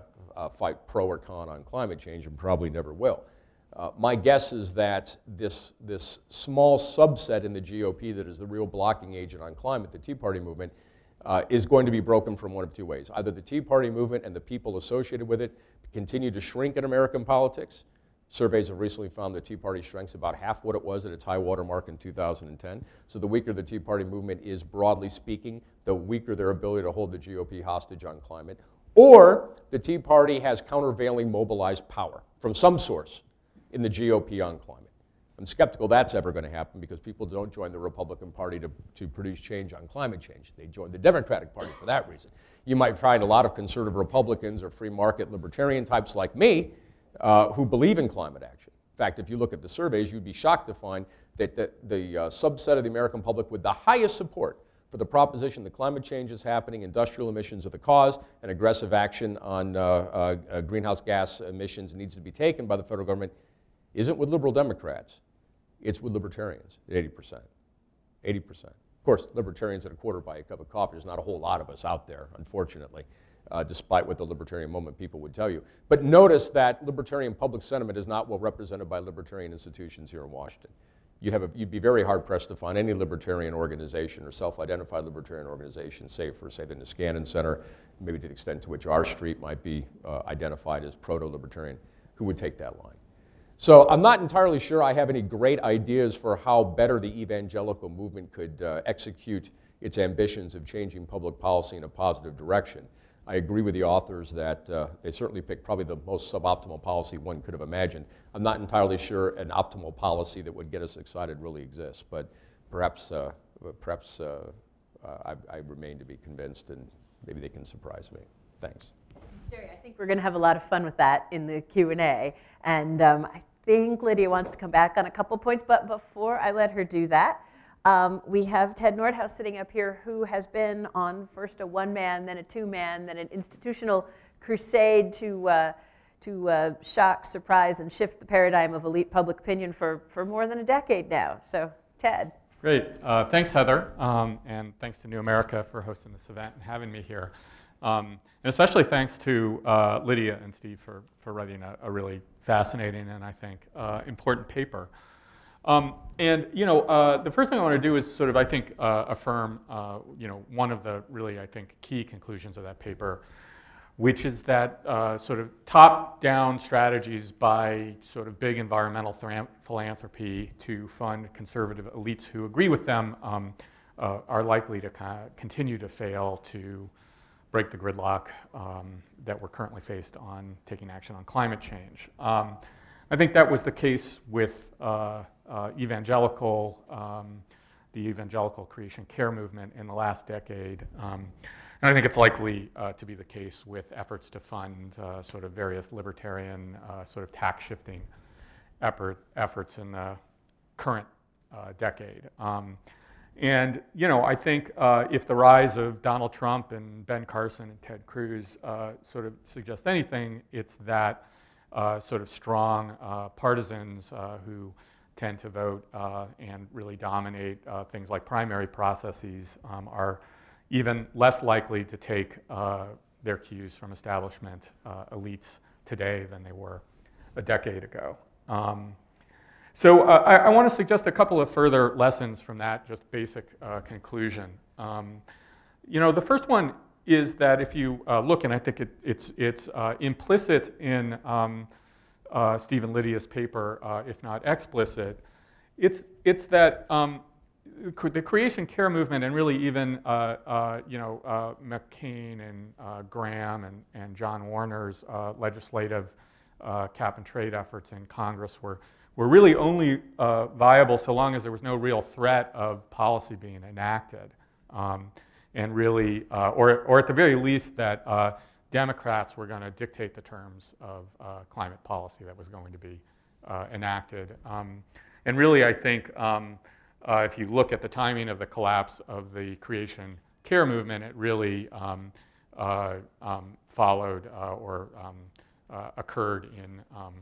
pro or con on climate change, and probably never will. My guess is that this small subset in the GOP that is the real blocking agent on climate, the Tea Party movement, is going to be broken from one of two ways. Either the Tea Party movement and the people associated with it continue to shrink in American politics. Surveys have recently found the Tea Party shrinks about half what it was at its high water mark in 2010. So the weaker the Tea Party movement is, broadly speaking, the weaker their ability to hold the GOP hostage on climate. Or the Tea Party has countervailing mobilized power from some source in the GOP on climate. I'm skeptical that's ever going to happen because people don't join the Republican Party to produce change on climate change. They join the Democratic Party for that reason. You might find a lot of conservative Republicans or free market libertarian types like me who believe in climate action. In fact, if you look at the surveys, you'd be shocked to find that the subset of the American public with the highest support for the proposition that climate change is happening, industrial emissions are the cause, and aggressive action on greenhouse gas emissions needs to be taken by the federal government isn't with liberal Democrats. It's with libertarians at 80%. 80%. Of course, libertarians at a quarter by a cup of coffee, there's not a whole lot of us out there, unfortunately, despite what the libertarian movement people would tell you. But notice that libertarian public sentiment is not well represented by libertarian institutions here in Washington. You'd be very hard-pressed to find any libertarian organization or self-identified libertarian organization, save for, say, the Niskanen Center, maybe to the extent to which R Street might be identified as proto-libertarian, who would take that line. So I'm not entirely sure I have any great ideas for how better the evangelical movement could execute its ambitions of changing public policy in a positive direction. I agree with the authors that they certainly picked probably the most suboptimal policy one could have imagined. I'm not entirely sure an optimal policy that would get us excited really exists, but perhaps I remain to be convinced, and maybe they can surprise me. Thanks.
Jerry, I think we're going to have a lot of fun with that in the Q&A, and I think Lydia wants to come back on a couple points, but before I let her do that, we have Ted Nordhaus sitting up here, who has been on first a one-man, then a two-man, then an institutional crusade to shock, surprise, and shift the paradigm of elite public opinion for more than a decade now. So, Ted.
Great. Thanks, Heather, and thanks to New America for hosting this event and having me here. And especially thanks to Lydia and Steve for writing a really fascinating and, I think, important paper. And, you know, the first thing I want to do is sort of, I think, affirm, you know, one of the really, I think, key conclusions of that paper, which is that sort of top-down strategies by sort of big environmental philanthropy to fund conservative elites who agree with them are likely to continue to fail to break the gridlock that we're currently faced on taking action on climate change. I think that was the case with the evangelical creation care movement in the last decade. And I think it's likely to be the case with efforts to fund sort of various libertarian sort of tax shifting efforts in the current decade. And, you know, I think if the rise of Donald Trump and Ben Carson and Ted Cruz sort of suggests anything, it's that sort of strong partisans who tend to vote and really dominate things like primary processes are even less likely to take their cues from establishment elites today than they were a decade ago. So I want to suggest a couple of further lessons from that just basic conclusion. You know, the first one is that if you look, and I think it's implicit in Steve and Lydia's paper, if not explicit, it's that the creation care movement, and really even you know, McCain and Graham and John Warner's legislative cap and trade efforts in Congress were really only viable so long as there was no real threat of policy being enacted, and really, or at the very least that Democrats were going to dictate the terms of climate policy that was going to be enacted. And really, I think if you look at the timing of the collapse of the creation care movement, it really followed or occurred in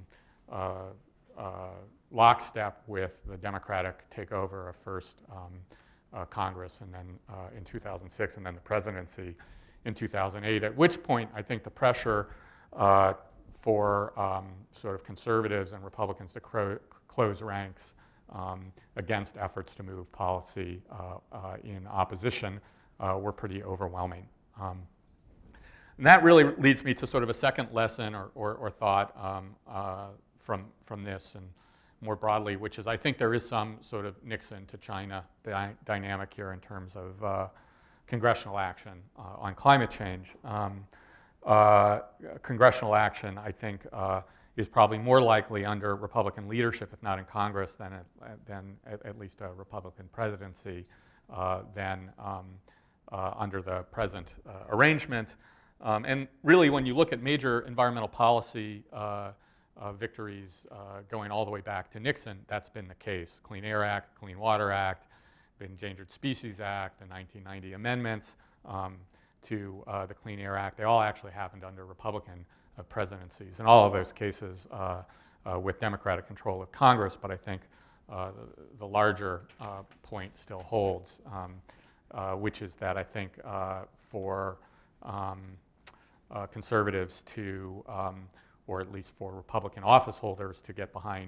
lockstep with the Democratic takeover of first Congress and then in 2006 and then the presidency in 2008, at which point I think the pressure for sort of conservatives and Republicans to close ranks against efforts to move policy in opposition were pretty overwhelming. And that really leads me to sort of a second lesson or thought from this and more broadly, which is I think there is some sort of Nixon to China dynamic here in terms of congressional action on climate change. Congressional action, I think, is probably more likely under Republican leadership, if not in Congress, than at least a Republican presidency than under the present arrangement. And really, when you look at major environmental policy victories going all the way back to Nixon, that's been the case. Clean Air Act, Clean Water Act, the Endangered Species Act, the 1990 amendments to the Clean Air Act, they all actually happened under Republican presidencies. In all of those cases with Democratic control of Congress, but I think the larger point still holds, which is that I think for conservatives to, or at least for Republican office holders to get behind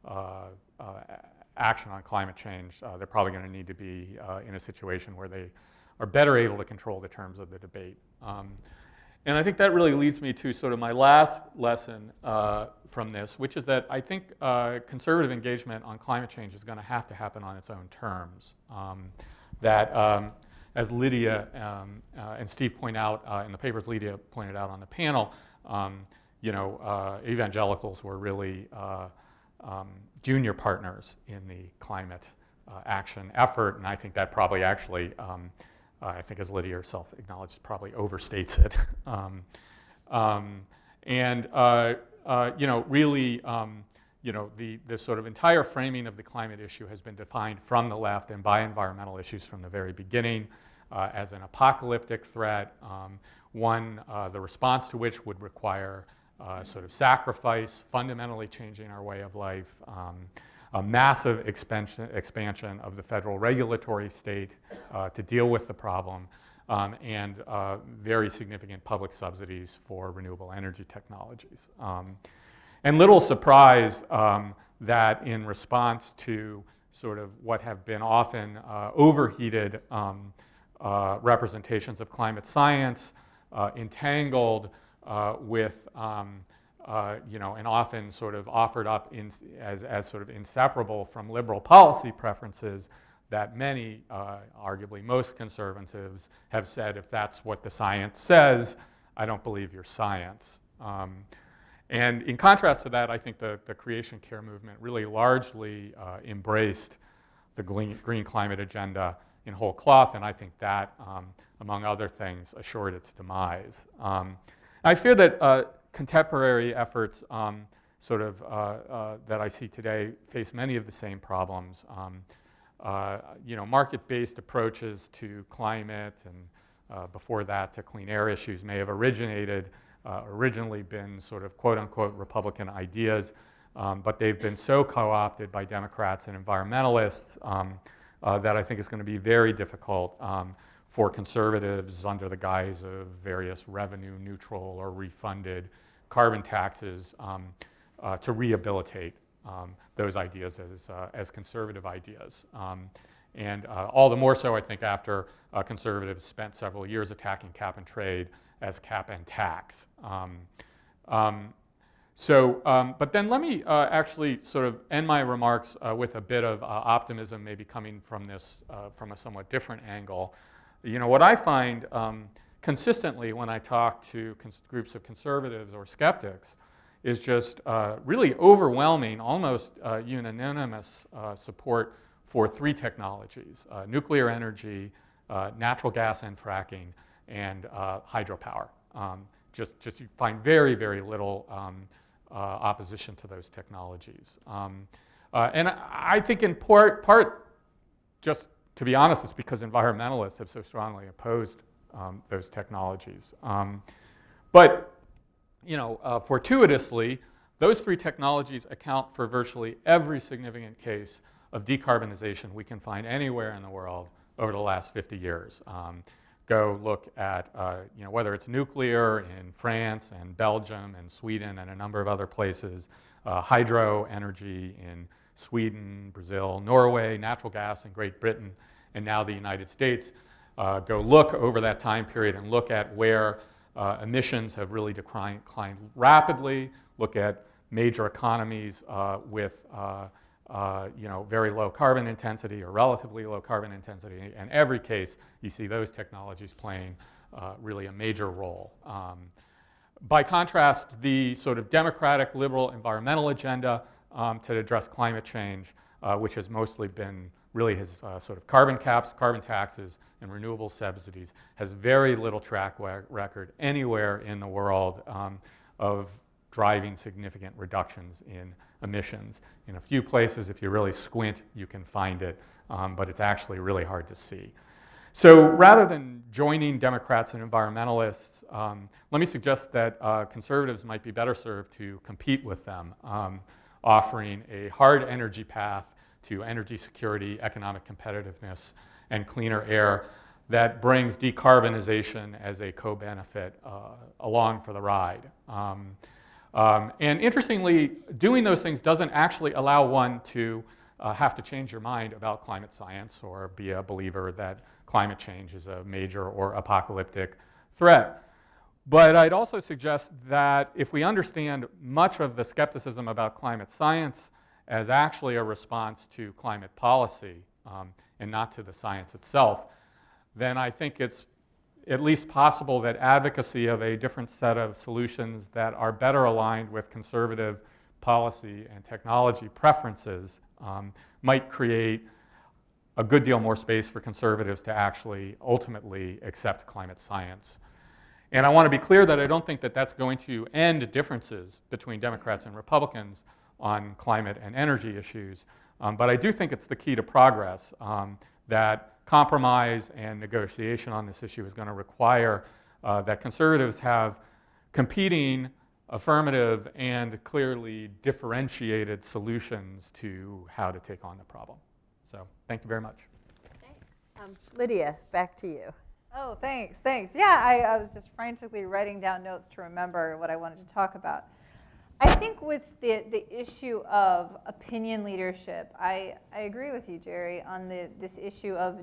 action on climate change, they're probably going to need to be in a situation where they are better able to control the terms of the debate. And I think that really leads me to sort of my last lesson from this, which is that I think conservative engagement on climate change is going to have to happen on its own terms. As Lydia and Steve point out in the papers, Lydia pointed out on the panel, evangelicals were really junior partners in the climate action effort, and I think that probably actually, I think as Lydia herself acknowledged, probably overstates it. Really, the sort of entire framing of the climate issue has been defined from the left and by environmental issues from the very beginning as an apocalyptic threat, the response to which would require sort of sacrifice, fundamentally changing our way of life, a massive expansion of the federal regulatory state to deal with the problem, and very significant public subsidies for renewable energy technologies. And little surprise that in response to sort of what have been often overheated representations of climate science, entangled with and often sort of offered up as sort of inseparable from liberal policy preferences, that many, arguably most conservatives have said, if that's what the science says, I don't believe your science. And in contrast to that, I think the creation care movement really largely embraced the green climate agenda in whole cloth, and I think that, among other things, assured its demise. I fear that contemporary efforts that I see today face many of the same problems. Market-based approaches to climate and before that to clean air issues may have originally been sort of quote-unquote Republican ideas, but they've been so co-opted by Democrats and environmentalists that I think it's going to be very difficult for conservatives under the guise of various revenue neutral or refunded carbon taxes to rehabilitate those ideas as conservative ideas. And all the more so, I think, after conservatives spent several years attacking cap and trade as cap and tax. But then let me actually sort of end my remarks with a bit of optimism, maybe coming from this from a somewhat different angle. What I find consistently when I talk to groups of conservatives or skeptics is just really overwhelming, almost unanimous support for three technologies: nuclear energy, natural gas and fracking, and hydropower. Just you find very, very little opposition to those technologies. And I think in part, just to be honest, it's because environmentalists have so strongly opposed those technologies. But fortuitously, those three technologies account for virtually every significant case of decarbonization we can find anywhere in the world over the last 50 years. Go look at whether it's nuclear in France and Belgium and Sweden and a number of other places, hydro energy in Sweden, Brazil, Norway, natural gas in Great Britain, and now the United States. Go look over that time period and look at where emissions have really declined rapidly. Look at major economies with very low carbon intensity or relatively low carbon intensity. In every case, you see those technologies playing really a major role. By contrast, the sort of democratic liberal environmental agenda to address climate change, which has mostly been really his sort of carbon caps, carbon taxes, and renewable subsidies, has very little track record anywhere in the world of driving significant reductions in emissions. In a few places, if you really squint, you can find it, but it's actually really hard to see. So rather than joining Democrats and environmentalists, let me suggest that conservatives might be better served to compete with them, offering a hard energy path to energy security, economic competitiveness, and cleaner air that brings decarbonization as a co-benefit along for the ride. And interestingly, doing those things doesn't actually allow one to have to change your mind about climate science or be a believer that climate change is a major or apocalyptic threat. But I'd also suggest that if we understand much of the skepticism about climate science as actually a response to climate policy and not to the science itself, then I think it's at least possible that advocacy of a different set of solutions that are better aligned with conservative policy and technology preferences might create a good deal more space for conservatives to actually ultimately accept climate science. And I want to be clear that I don't think that that's going to end differences between Democrats and Republicans on climate and energy issues, but I do think it's the key to progress, that compromise and negotiation on this issue is going to require that conservatives have competing, affirmative, and clearly differentiated solutions to how to take on the problem. So thank you very much.
Thanks. Lydia, back to you.
Oh, thanks. Yeah, I was just frantically writing down notes to remember what I wanted to talk about. I think with the issue of opinion leadership, I agree with you, Jerry, on this issue of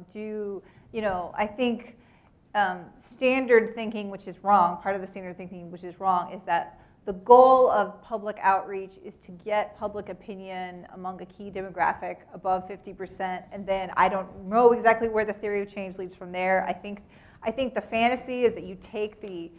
I think standard thinking, which is wrong, part of the standard thinking which is wrong, is that the goal of public outreach is to get public opinion among a key demographic above 50%, and then I don't know exactly where the theory of change leads from there. I think the fantasy is that you take the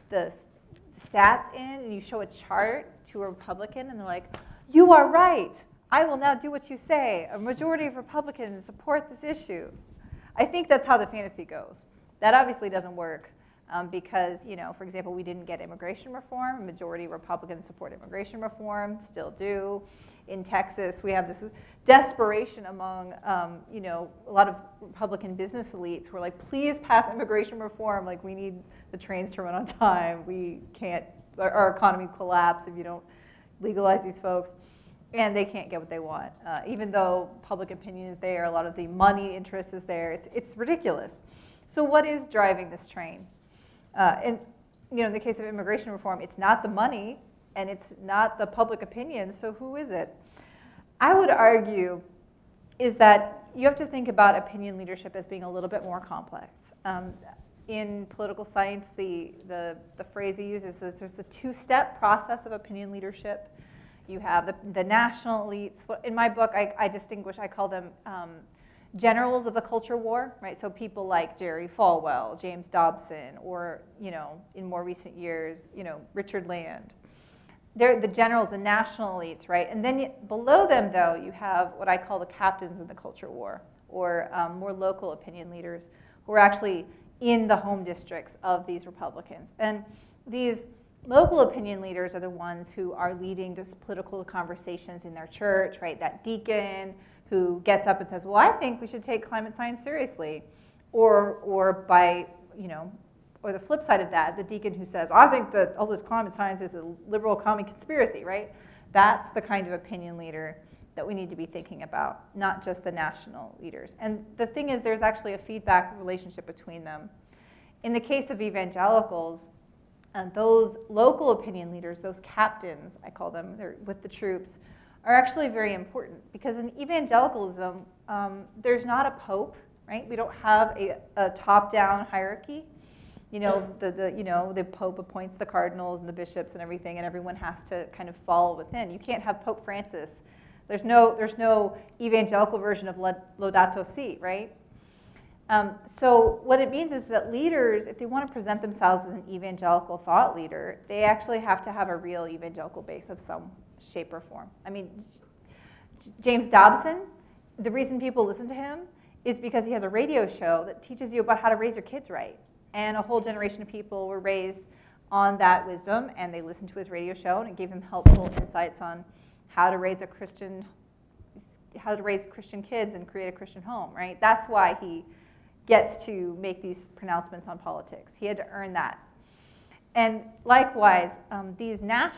stats in and you show a chart to a Republican and they're like, you are right, I will now do what you say. A majority of Republicans support this issue. I think that's how the fantasy goes. That obviously doesn't work because, for example, we didn't get immigration reform. A majority of Republicans support immigration reform, still do. In Texas, we have this desperation among, a lot of Republican business elites who are like, please pass immigration reform. Like, we need the trains to run on time. We can't, our economy will collapse if you don't legalize these folks. And they can't get what they want. Even though public opinion is there, a lot of the money interest is there. It's ridiculous. So what is driving this train? And in the case of immigration reform, it's not the money and it's not the public opinion, so who is it? I would argue is that you have to think about opinion leadership as being a little bit more complex. In political science, the phrase he uses is there's the two-step process of opinion leadership. You have the national elites. In my book, I distinguish, I call them generals of the culture war, right? So people like Jerry Falwell, James Dobson, or, in more recent years, Richard Land. They're the generals, the national elites, right? And then below them, though, you have what I call the captains of the culture war, or more local opinion leaders who are actually in the home districts of these Republicans. And these local opinion leaders are the ones who are leading just political conversations in their church, right? That deacon who gets up and says, well, I think we should take climate science seriously. Or by, or the flip side of that, the deacon who says, I think that all this climate science is a liberal commie conspiracy, right? That's the kind of opinion leader that we need to be thinking about, not just the national leaders. And the thing is, there's actually a feedback relationship between them. In the case of evangelicals, those local opinion leaders, those captains, I call them, they're with the troops, are actually very important because in evangelicalism, there's not a pope, right? We don't have a top-down hierarchy. The Pope appoints the cardinals and the bishops and everything, and everyone has to kind of fall within. You can't have Pope Francis. There's no evangelical version of Laudato Si, right? So what it means is that leaders, if they want to present themselves as an evangelical thought leader, they actually have to have a real evangelical base of some shape or form. I mean, James Dobson, the reason people listen to him is because he has a radio show that teaches you about how to raise your kids right. And a whole generation of people were raised on that wisdom, and they listened to his radio show, and it gave them helpful insights on how to raise Christian kids and create a Christian home, right? That's why he gets to make these pronouncements on politics. He had to earn that. And likewise, these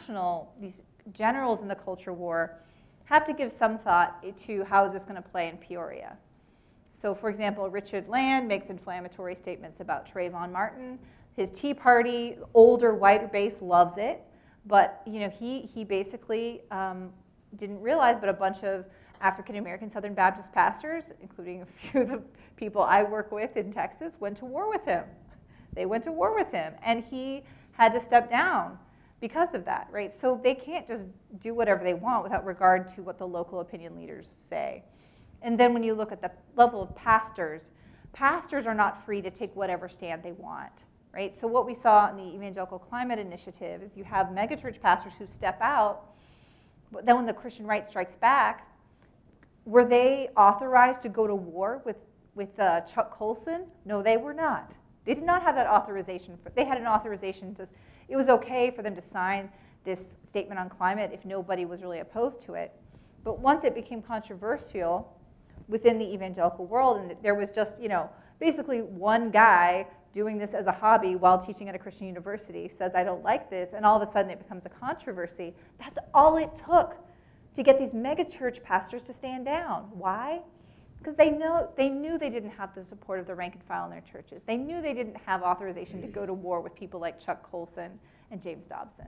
generals in the culture war have to give some thought to how is this going to play in Peoria. So for example, Richard Land makes inflammatory statements about Trayvon Martin. His Tea Party, older white base loves it, but he basically didn't realize, but a bunch of African American Southern Baptist pastors, including a few of the people I work with in Texas, went to war with him. They went to war with him, and he had to step down because of that, right? So they can't just do whatever they want without regard to what the local opinion leaders say. And then when you look at the level of pastors, pastors are not free to take whatever stand they want, right? So what we saw in the Evangelical Climate Initiative is you have megachurch pastors who step out, but then when the Christian right strikes back, were they authorized to go to war with Chuck Colson? No, they were not. They did not have that authorization. They had an authorization to, it was okay for them to sign this statement on climate if nobody was really opposed to it. But once it became controversial within the evangelical world, and there was just, basically one guy doing this as a hobby while teaching at a Christian university says, I don't like this, and all of a sudden it becomes a controversy. That's all it took to get these megachurch pastors to stand down. Why? Because they knew they didn't have the support of the rank and file in their churches. They knew they didn't have authorization to go to war with people like Chuck Colson and James Dobson.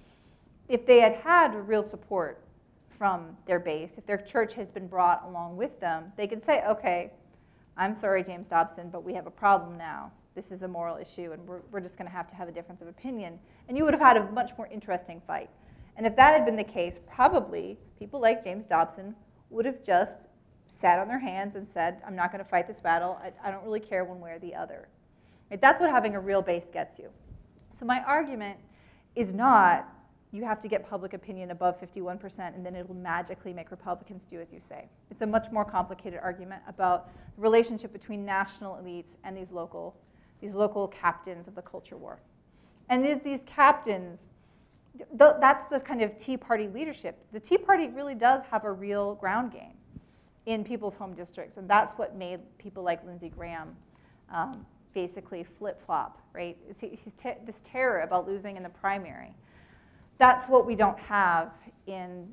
If they had had real support from their base, if their church has been brought along with them, they could say, okay, I'm sorry, James Dobson, but we have a problem now. This is a moral issue, and we're just going to have a difference of opinion. And you would have had a much more interesting fight. And if that had been the case, probably people like James Dobson would have just sat on their hands and said, I'm not going to fight this battle. I don't really care one way or the other. Right? That's what having a real base gets you. So my argument is not you have to get public opinion above 51% and then it'll magically make Republicans do as you say. It's a much more complicated argument about the relationship between national elites and these local captains of the culture war. And these captains, that's the kind of Tea Party leadership. The Tea Party really does have a real ground game in people's home districts, and that's what made people like Lindsey Graham basically flip-flop, right? This terror about losing in the primary. That's what we don't have in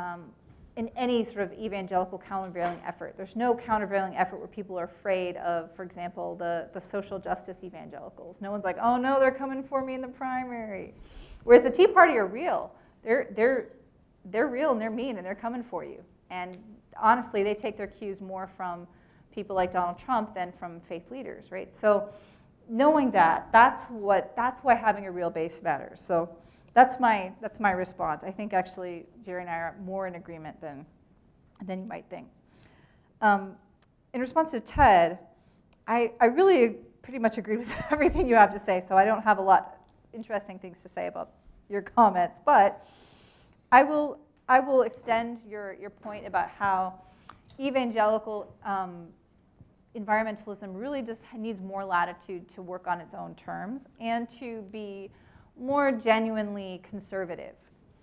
any sort of evangelical countervailing effort. There's no countervailing effort where people are afraid of, for example, the social justice evangelicals. No one's like, oh no, they're coming for me in the primary. Whereas the Tea Party are real. They're real and they're mean and they're coming for you. And honestly, they take their cues more from people like Donald Trump than from faith leaders, right? So knowing that, that's why having a real base matters. So that's my response. I think actually Jerry and I are more in agreement than you might think. In response to Ted, I really pretty much agree with everything you have to say, so I don't have a lot of interesting things to say about your comments, but I will extend your point about how evangelical environmentalism really just needs more latitude to work on its own terms and to be more genuinely conservative.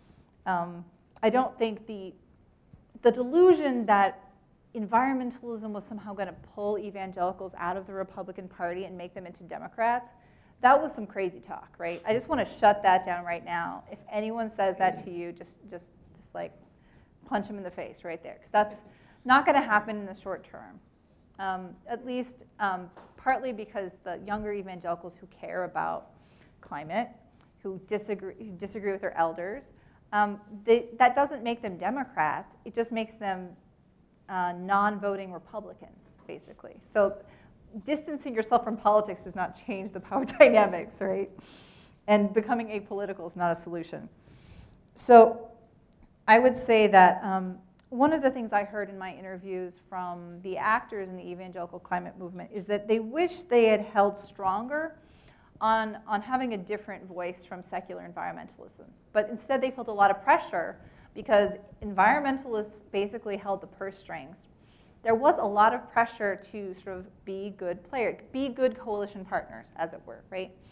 I don't think the delusion that environmentalism was somehow going to pull evangelicals out of the Republican Party and make them into Democrats, that was some crazy talk, right? I just want to shut that down right now. If anyone says that to you, just like punch them in the face right there, because that's not going to happen in the short term. At least partly because the younger evangelicals who care about climate, who disagree with their elders, that doesn't make them Democrats. It just makes them non-voting Republicans, basically. So distancing yourself from politics does not change the power dynamics, right? And becoming apolitical is not a solution. So I would say that one of the things I heard in my interviews from the actors in the evangelical climate movement is that they wish they had held stronger on having a different voice from secular environmentalism. But instead they felt a lot of pressure because environmentalists basically held the purse strings. There was a lot of pressure to sort of be good players, be good coalition partners, as it were, right?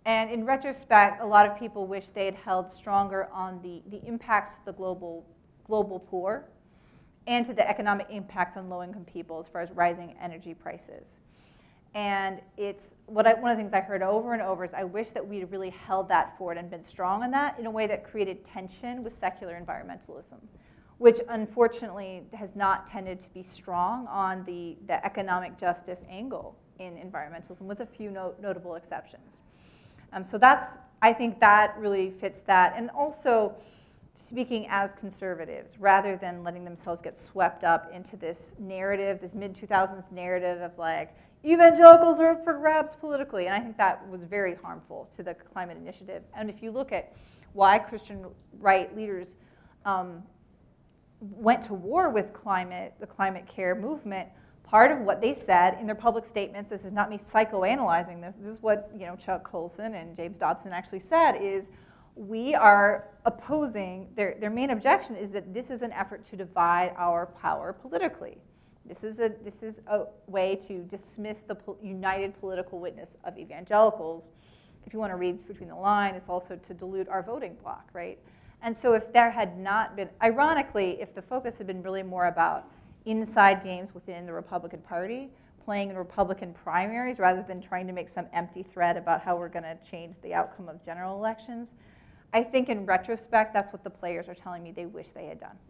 And in retrospect, a lot of people wish they had held stronger on the impacts to the global poor and to the economic impacts on low-income people as far as rising energy prices. And it's one of the things I heard over and over is I wish that we'd really held that forward and been strong on that in a way that created tension with secular environmentalism, which unfortunately has not tended to be strong on the economic justice angle in environmentalism, with a few notable exceptions. So I think that really fits that. And also, speaking as conservatives, rather than letting themselves get swept up into this narrative, this mid-2000s narrative of like, evangelicals are up for grabs politically. And I think that was very harmful to the climate initiative. And if you look at why Christian right leaders went to war with the climate care movement, part of what they said in their public statements, this is not me psychoanalyzing this is what Chuck Colson and James Dobson actually said, is we are opposing, their main objection is that this is an effort to divide our power politically. This is a way to dismiss the united political witness of evangelicals. If you want to read between the lines, it's also to dilute our voting bloc, right? And so if there had not been, ironically, if the focus had been really more about inside games within the Republican Party, playing in Republican primaries rather than trying to make some empty threat about how we're going to change the outcome of general elections, I think in retrospect, that's what the players are telling me they wish they had done.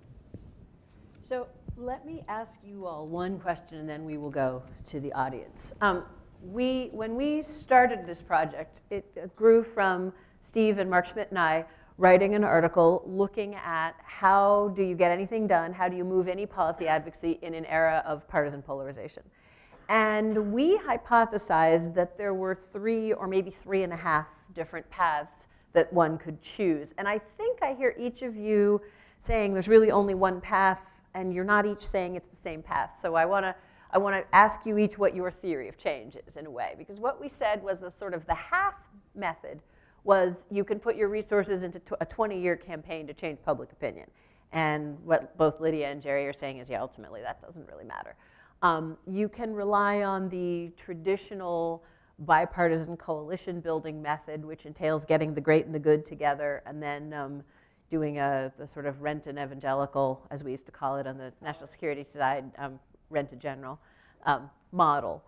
So let me ask you all one question, and then we will go to the audience. When we started this project, it grew from Steve and Mark Schmidt and I writing an article looking at how do you get anything done, how do you move any policy advocacy in an era of partisan polarization. And we hypothesized that there were 3 or maybe 3.5 different paths that one could choose. And I think I hear each of you saying there's really only one path, and you're not each saying it's the same path. So I want to ask you each what your theory of change is, in a way. Because what we said was the sort of the half method was you can put your resources into a 20-year campaign to change public opinion. And what both Lydia and Jerry are saying is, yeah, ultimately that doesn't really matter. You can rely on the traditional bipartisan coalition building method, which entails getting the great and the good together, and then doing the sort of rent and evangelical, as we used to call it on the national security side, rent a general model.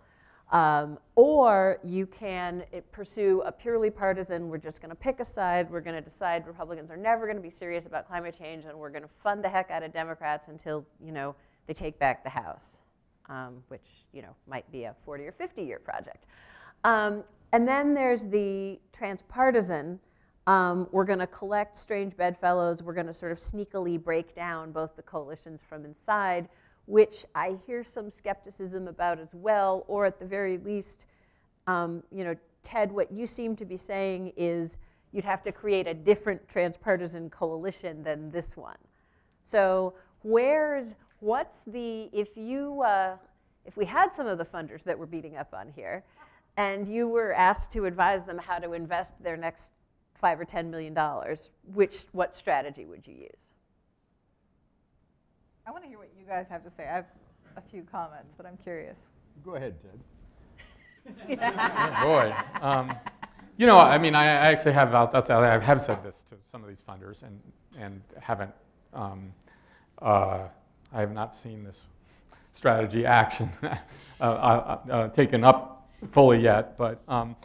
Or you can pursue a purely partisan, we're just going to pick a side, we're going to decide Republicans are never going to be serious about climate change, and we're going to fund the heck out of Democrats until they take back the House, which might be a 40 or 50-year project. And then there's the transpartisan. We're going to collect strange bedfellows. We're going to sort of sneakily break down both the coalitions from inside, which I hear some skepticism about as well, or at the very least, Ted, what you seem to be saying is you'd have to create a different transpartisan coalition than this one. So if we had some of the funders that we're beating up on here, and you were asked to advise them how to invest their next $5 or $10 million, what strategy would you use?
I want to hear what you guys have to say. I have a few comments, but I'm curious.
Go ahead, Ted.
Oh boy. I mean, I actually have I have said this to some of these funders, and haven't. I have not seen this strategy action taken up fully yet. But on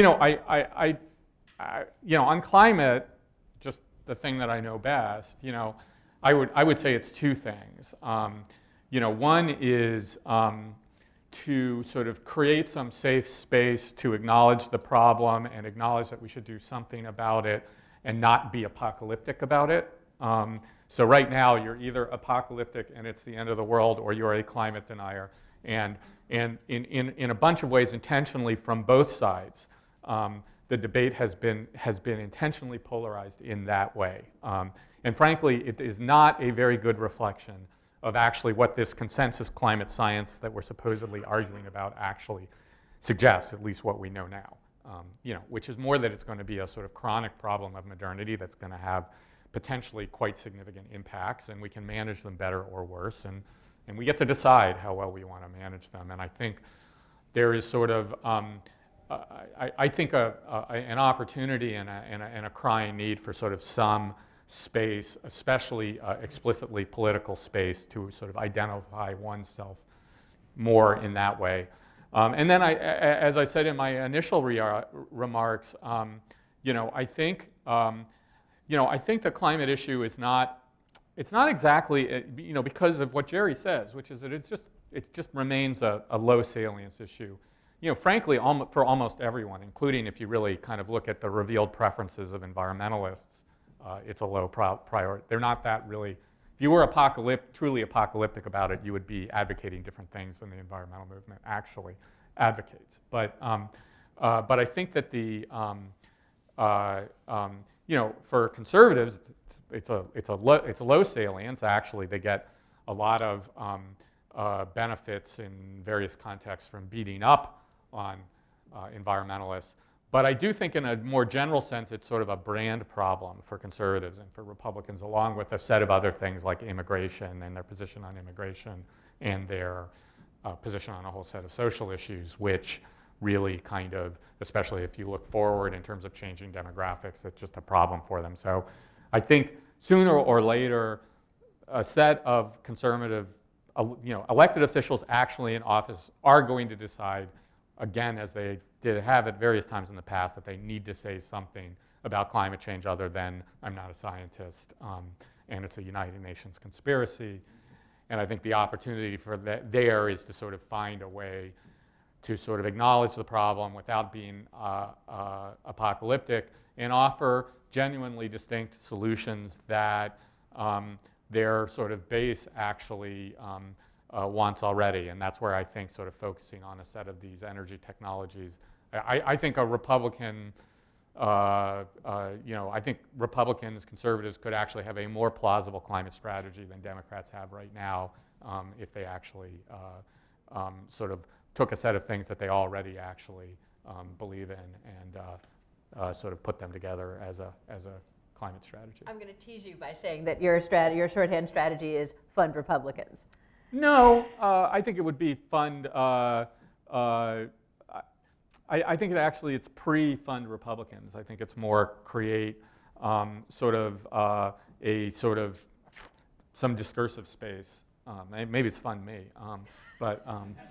climate, just the thing that I know best, I would say it's 2 things. One is to sort of create some safe space to acknowledge the problem and acknowledge that we should do something about it and not be apocalyptic about it. So right now you're either apocalyptic and it's the end of the world, or you're a climate denier. And in a bunch of ways, intentionally from both sides, the debate has been intentionally polarized in that way. And frankly, it is not a very good reflection of actually what this consensus climate science that we're supposedly arguing about actually suggests, at least what we know now. Which is more that it's going to be a sort of chronic problem of modernity that's going to have potentially quite significant impacts, and we can manage them better or worse, and we get to decide how well we want to manage them. And I think there is sort of I think an opportunity and a crying need for sort of some space, especially explicitly political space, to sort of identify oneself more in that way. And then, as I said in my initial remarks, I think the climate issue is not, it's not exactly, because of what Jerry says, which is that it just remains a low salience issue. Frankly, for almost everyone, including if you really kind of look at the revealed preferences of environmentalists, it's a low priority. They're not that really. If you were truly apocalyptic about it, you would be advocating different things than the environmental movement actually advocates. But I think that for conservatives, it's a low salience. Actually, they get a lot of benefits in various contexts from beating up on environmentalists. But I do think in a more general sense, it's sort of a brand problem for conservatives and for Republicans, along with a set of other things like immigration and their position on immigration and their position on a whole set of social issues, which really kind of, especially if you look forward in terms of changing demographics, it's just a problem for them. So I think sooner or later, a set of conservative, elected officials actually in office are going to decide, again, as they have at various times in the past, that they need to say something about climate change other than, I'm not a scientist, and it's a United Nations conspiracy. And I think the opportunity for that there is to sort of find a way to sort of acknowledge the problem without being apocalyptic and offer genuinely distinct solutions that their sort of base actually wants already. And that's where I think sort of focusing on a set of these energy technologies. I think a Republican, I think Republicans, conservatives could actually have a more plausible climate strategy than Democrats have right now if they actually sort of took a set of things that they already actually believe in and sort of put them together as a climate strategy.
I'm going to tease you by saying that your shorthand strategy is fund Republicans.
No, I think it would be fund. I think it's pre-fund Republicans. I think it's more create sort of some discursive space. Maybe it's fund me, but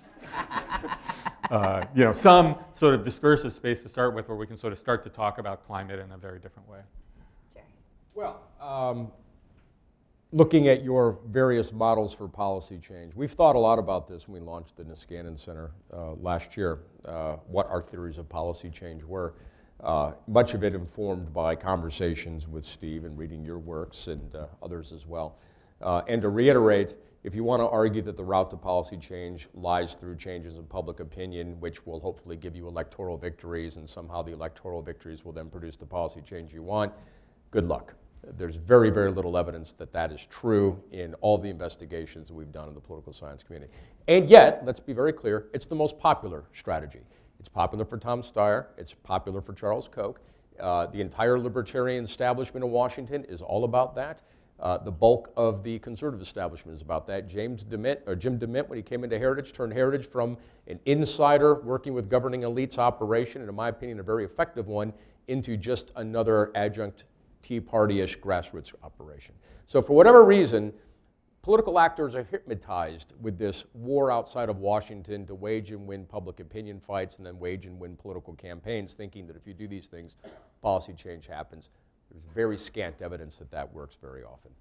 some sort of discursive space to start with, where we can sort of start to talk about climate in a very different way.
Jerry.
Well, looking at your various models for policy change, we've thought a lot about this when we launched the Niskanen Center last year, what our theories of policy change were. Much of it informed by conversations with Steve and reading your works and others as well. And to reiterate, if you want to argue that the route to policy change lies through changes in public opinion, which will hopefully give you electoral victories, and somehow the electoral victories will then produce the policy change you want, good luck. There's very, very little evidence that that is true in all the investigations that we've done in the political science community. And yet, let's be very clear, it's the most popular strategy. It's popular for Tom Steyer. It's popular for Charles Koch. The entire libertarian establishment in Washington is all about that. The bulk of the conservative establishment is about that. Jim DeMint, when he came into Heritage, turned Heritage from an insider working with governing elites operation, and in my opinion, a very effective one, into just another adjunct Tea Party-ish grassroots operation. So for whatever reason, political actors are hypnotized with this war outside of Washington to wage and win public opinion fights and then wage and win political campaigns, thinking that if you do these things, policy change happens. There's very scant evidence that that works very often.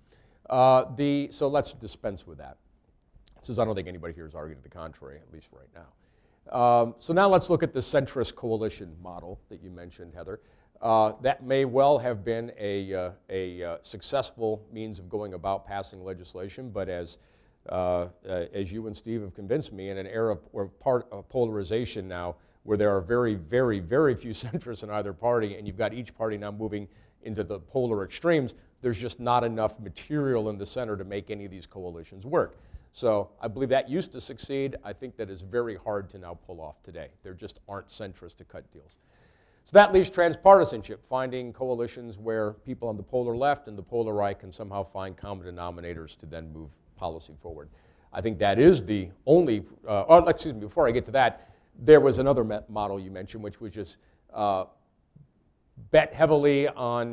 So let's dispense with that, since I don't think anybody here is arguing to the contrary, at least right now. So now let's look at the centrist coalition model that you mentioned, Heather. That may well have been a successful means of going about passing legislation, but as you and Steve have convinced me, in an era of polarization now, where there are very, very, very few centrists in either party, and you've got each party now moving into the polar extremes, there's just not enough material in the center to make any of these coalitions work. So I believe that used to succeed. I think that is very hard to now pull off today. There just aren't centrists to cut deals. So that leaves transpartisanship, finding coalitions where people on the polar left and the polar right can somehow find common denominators to then move policy forward. I think that is the only, excuse me, before I get to that, There was another model you mentioned, which was just bet heavily on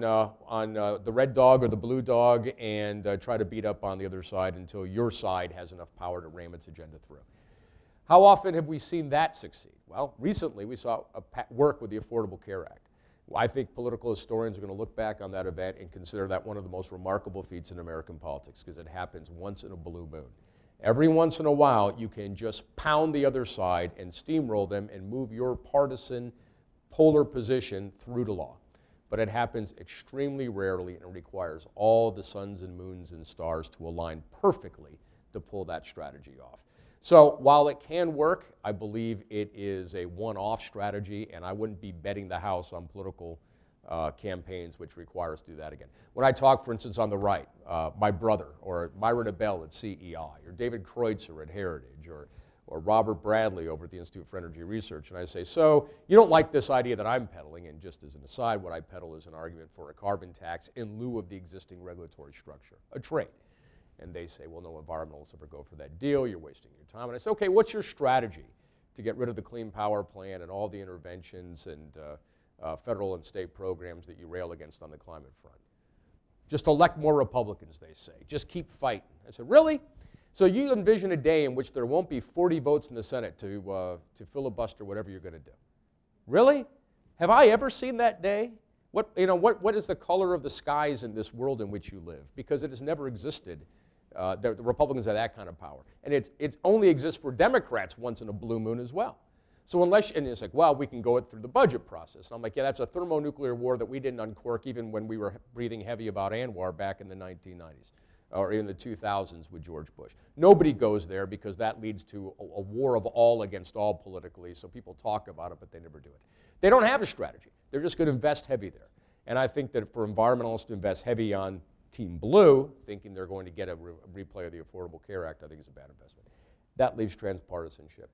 the red dog or the blue dog and try to beat up on the other side until your side has enough power to ram its agenda through. How often have we seen that succeed? Well, recently we saw work with the Affordable Care Act. I think political historians are going to look back on that event and consider that one of the most remarkable feats in American politics, because it happens once in a blue moon. Every once in a while, you can just pound the other side and steamroll them and move your partisan polar position through to law. But it happens extremely rarely and requires all the suns and moons and stars to align perfectly to pull that strategy off. So while it can work, I believe it is a one-off strategy, and I wouldn't be betting the house on political campaigns which require us to do that again. When I talk, for instance, on the right, my brother, or Myron Abell at CEI, or David Kreutzer at Heritage, or Robert Bradley over at the Institute for Energy Research, and I say, so you don't like this idea that I'm peddling, and just as an aside, what I peddle is an argument for a carbon tax in lieu of the existing regulatory structure, a trade. And they say, well, no environmentalists ever go for that deal, you're wasting your time. And I say, okay, what's your strategy to get rid of the Clean Power Plan and all the interventions and federal and state programs that you rail against on the climate front? Just elect more Republicans, they say. Just keep fighting. I said, really? So you envision a day in which there won't be 40 votes in the Senate to filibuster whatever you're going to do. Really? Have I ever seen that day? What is the color of the skies in this world in which you live? Because it has never existed. The Republicans have that kind of power. And it only exists for Democrats once in a blue moon as well. So unless, and it's like, well, we can go it through the budget process. And I'm like, yeah, that's a thermonuclear war that we didn't uncork even when we were breathing heavy about Anwar back in the 1990s. Or in the 2000s with George Bush. Nobody goes there because that leads to a war of all against all politically, so people talk about it, but they never do it. They don't have a strategy. They're just going to invest heavy there. And I think that for environmentalists to invest heavy on Team Blue, thinking they're going to get a replay of the Affordable Care Act, I think is a bad investment. That leaves transpartisanship.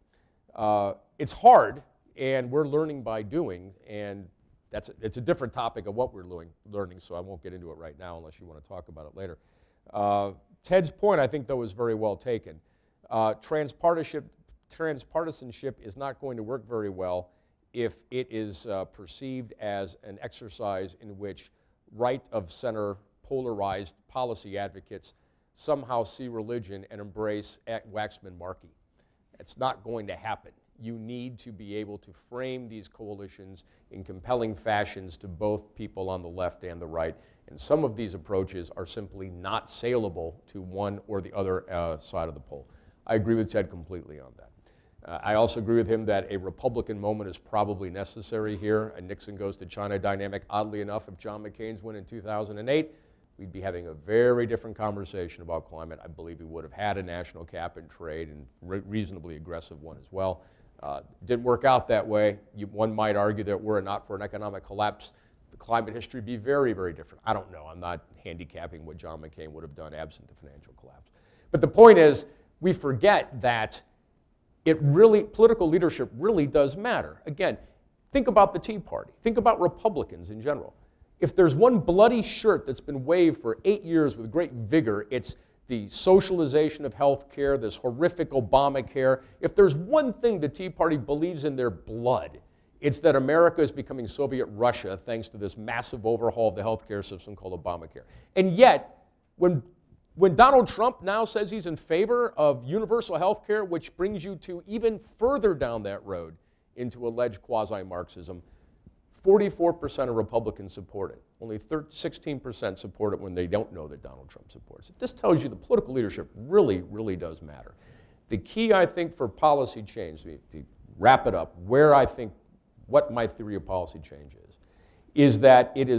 It's hard, and we're learning by doing, and it's a different topic of what we're learning, so I won't get into it right now unless you want to talk about it later. Ted's point, I think, though, is very well taken. Transpartisanship is not going to work very well if it is perceived as an exercise in which right-of-center polarized policy advocates somehow see religion and embrace Waxman-Markey. It's not going to happen. You need to be able to frame these coalitions in compelling fashions to both people on the left and the right. And some of these approaches are simply not saleable to one or the other side of the poll. I agree with Ted completely on that. I also agree with him that a Republican moment is probably necessary here. A Nixon goes to China dynamic. Oddly enough, if John McCain's win in 2008, we'd be having a very different conversation about climate. I believe we would have had a national cap and trade, and reasonably aggressive one as well. Didn't work out that way. One might argue that were it not for an economic collapse, the climate history would be very, very different. I don't know. I'm not handicapping what John McCain would have done absent the financial collapse. But the point is, we forget that political leadership really does matter. Again, think about the Tea Party. Think about Republicans in general. If there's one bloody shirt that's been waved for 8 years with great vigor, it's the socialization of health care, this horrific Obamacare. If there's one thing the Tea Party believes in their blood, it's that America is becoming Soviet Russia thanks to this massive overhaul of the health care system called Obamacare. And yet, when Donald Trump now says he's in favor of universal health care, which brings you to even further down that road into alleged quasi-Marxism, 44% of Republicans support it. Only 16% support it when they don't know that Donald Trump supports it. This tells you the political leadership really, really does matter. The key, I think, for policy change, to wrap it up, where I think what my theory of policy change is that it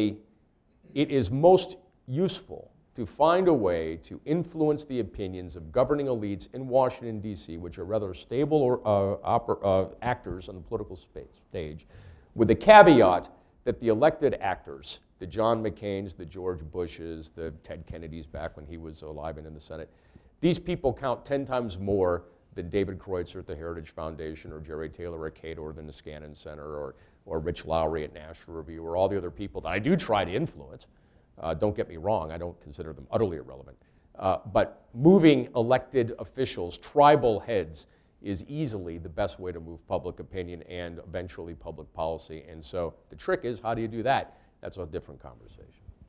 is most useful to find a way to influence the opinions of governing elites in Washington, D.C., which are rather stable actors on the political stage, with the caveat that the elected actors, the John McCains, the George Bushes, the Ted Kennedys back when he was alive and in the Senate, these people count 10 times more than David Kreutzer at the Heritage Foundation, or Jerry Taylor at Cato, or the Niskanen Center, or Rich Lowry at National Review, or all the other people that I do try to influence. Don't get me wrong, I don't consider them utterly irrelevant. But moving elected officials, tribal heads, is easily the best way to move public opinion and eventually public policy. And so the trick is, how do you do that? That's a different conversation.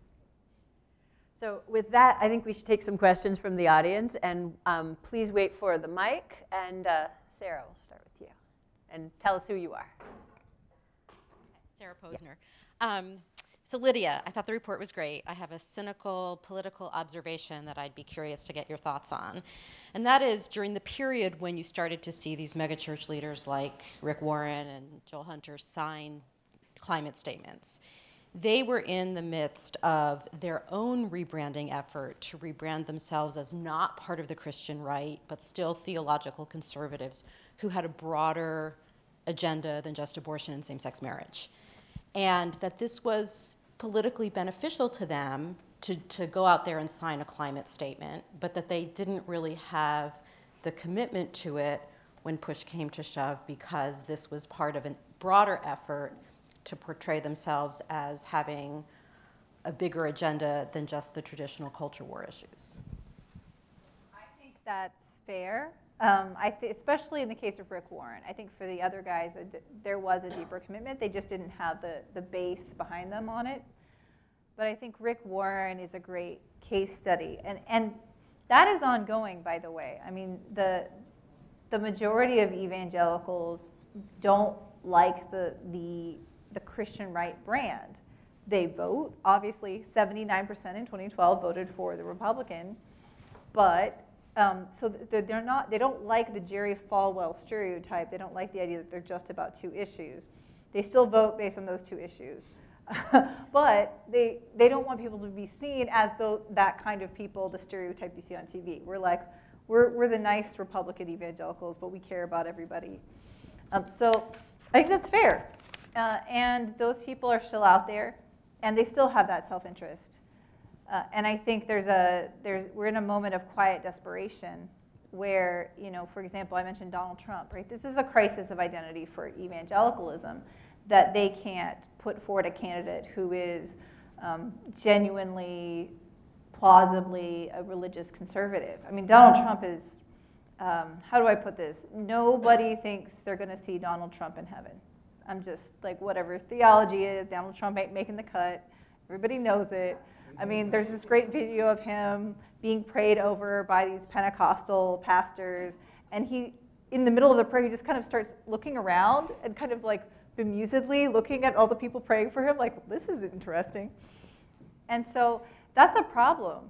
So with that, I think we should take some questions from the audience, and please wait for the mic. And Sarah, we'll start with you. And tell us who you are.
Sarah Posner. So Lydia, I thought the report was great. I have a cynical political observation that I'd be curious to get your thoughts on. And that is, during the period when you started to see these megachurch leaders like Rick Warren and Joel Hunter sign climate statements, they were in the midst of their own rebranding effort to rebrand themselves as not part of the Christian right, but still theological conservatives who had a broader agenda than just abortion and same-sex marriage. And that this was politically beneficial to them to go out there and sign a climate statement, but that they didn't really have the commitment to it when push came to shove, because this was part of a broader effort to portray themselves as having a bigger agenda than just the traditional culture war issues.
I think that's fair. Especially in the case of Rick Warren. I think for the other guys, there was a deeper commitment. They just didn't have the base behind them on it. But I think Rick Warren is a great case study. And that is ongoing, by the way. I mean, the majority of evangelicals don't like the Christian right brand. They vote. Obviously, 79% in 2012 voted for the Republican. But so they don't like the Jerry Falwell stereotype. They don't like the idea that they're just about two issues. They still vote based on those two issues. But they don't want people to be seen as that kind of people, the stereotype you see on TV. We're the nice Republican evangelicals, but we care about everybody. So I think that's fair. And those people are still out there, and they still have that self-interest. And I think we're in a moment of quiet desperation where, for example, I mentioned Donald Trump, right? This is a crisis of identity for evangelicalism, that they can't put forward a candidate who is genuinely, plausibly a religious conservative. I mean, Donald Trump is, how do I put this? Nobody thinks they're going to see Donald Trump in heaven. I'm just like, whatever theology is, Donald Trump ain't making the cut. Everybody knows it. I mean, there's this great video of him being prayed over by these Pentecostal pastors, and he, in the middle of the prayer, he just kind of starts looking around and kind of like bemusedly looking at all the people praying for him, like, this is interesting. And so that's a problem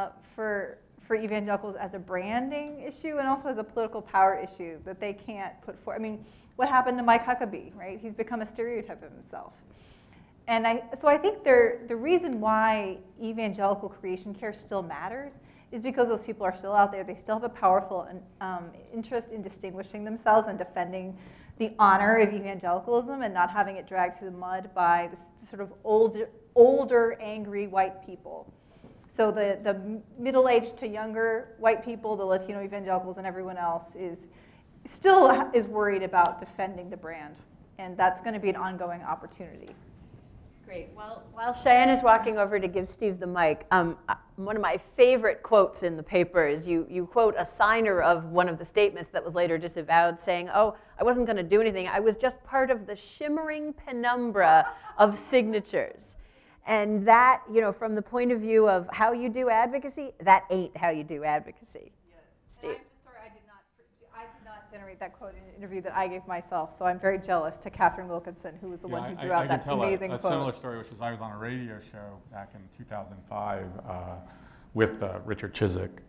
for evangelicals as a branding issue and also as a political power issue that they can't put forward. I mean, what happened to Mike Huckabee, right? He's become a stereotype of himself. And so I think the reason why evangelical creation care still matters is because those people are still out there. They still have a powerful interest in distinguishing themselves and defending the honor of evangelicalism and not having it dragged through the mud by the sort of older, angry white people. So the middle-aged to younger white people, the Latino evangelicals, and everyone else still is worried about defending the brand. And that's going to be an ongoing opportunity.
Great. Well, while Cheyenne is walking over to give Steve the mic, one of my favorite quotes in the paper is you quote a signer of one of the statements that was later disavowed, saying, "Oh, I wasn't going to do anything. I was just part of the shimmering penumbra of signatures." And that, from the point of view of how you do advocacy, that ain't how you do advocacy.
Yes.
Steve.
I did not generate that quote in an interview that I gave myself, so I'm very jealous to Catherine Wilkinson, who was the one who drew out that amazing quote.
I can tell a similar story, which is I was on a radio show back in 2005 with Richard Chiswick.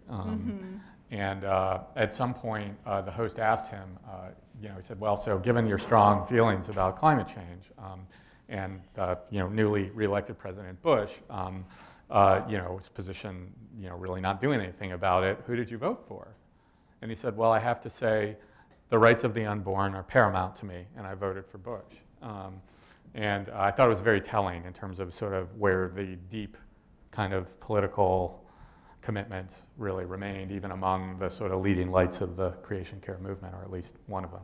And at some point, the host asked him, he said, well, so given your strong feelings about climate change and newly reelected President Bush, his position, really not doing anything about it, who did you vote for? And he said, well, I have to say the rights of the unborn are paramount to me, and I voted for Bush. And I thought it was very telling in terms of sort of where the deep kind of political commitments really remained, even among the sort of leading lights of the creation care movement, or at least one of them.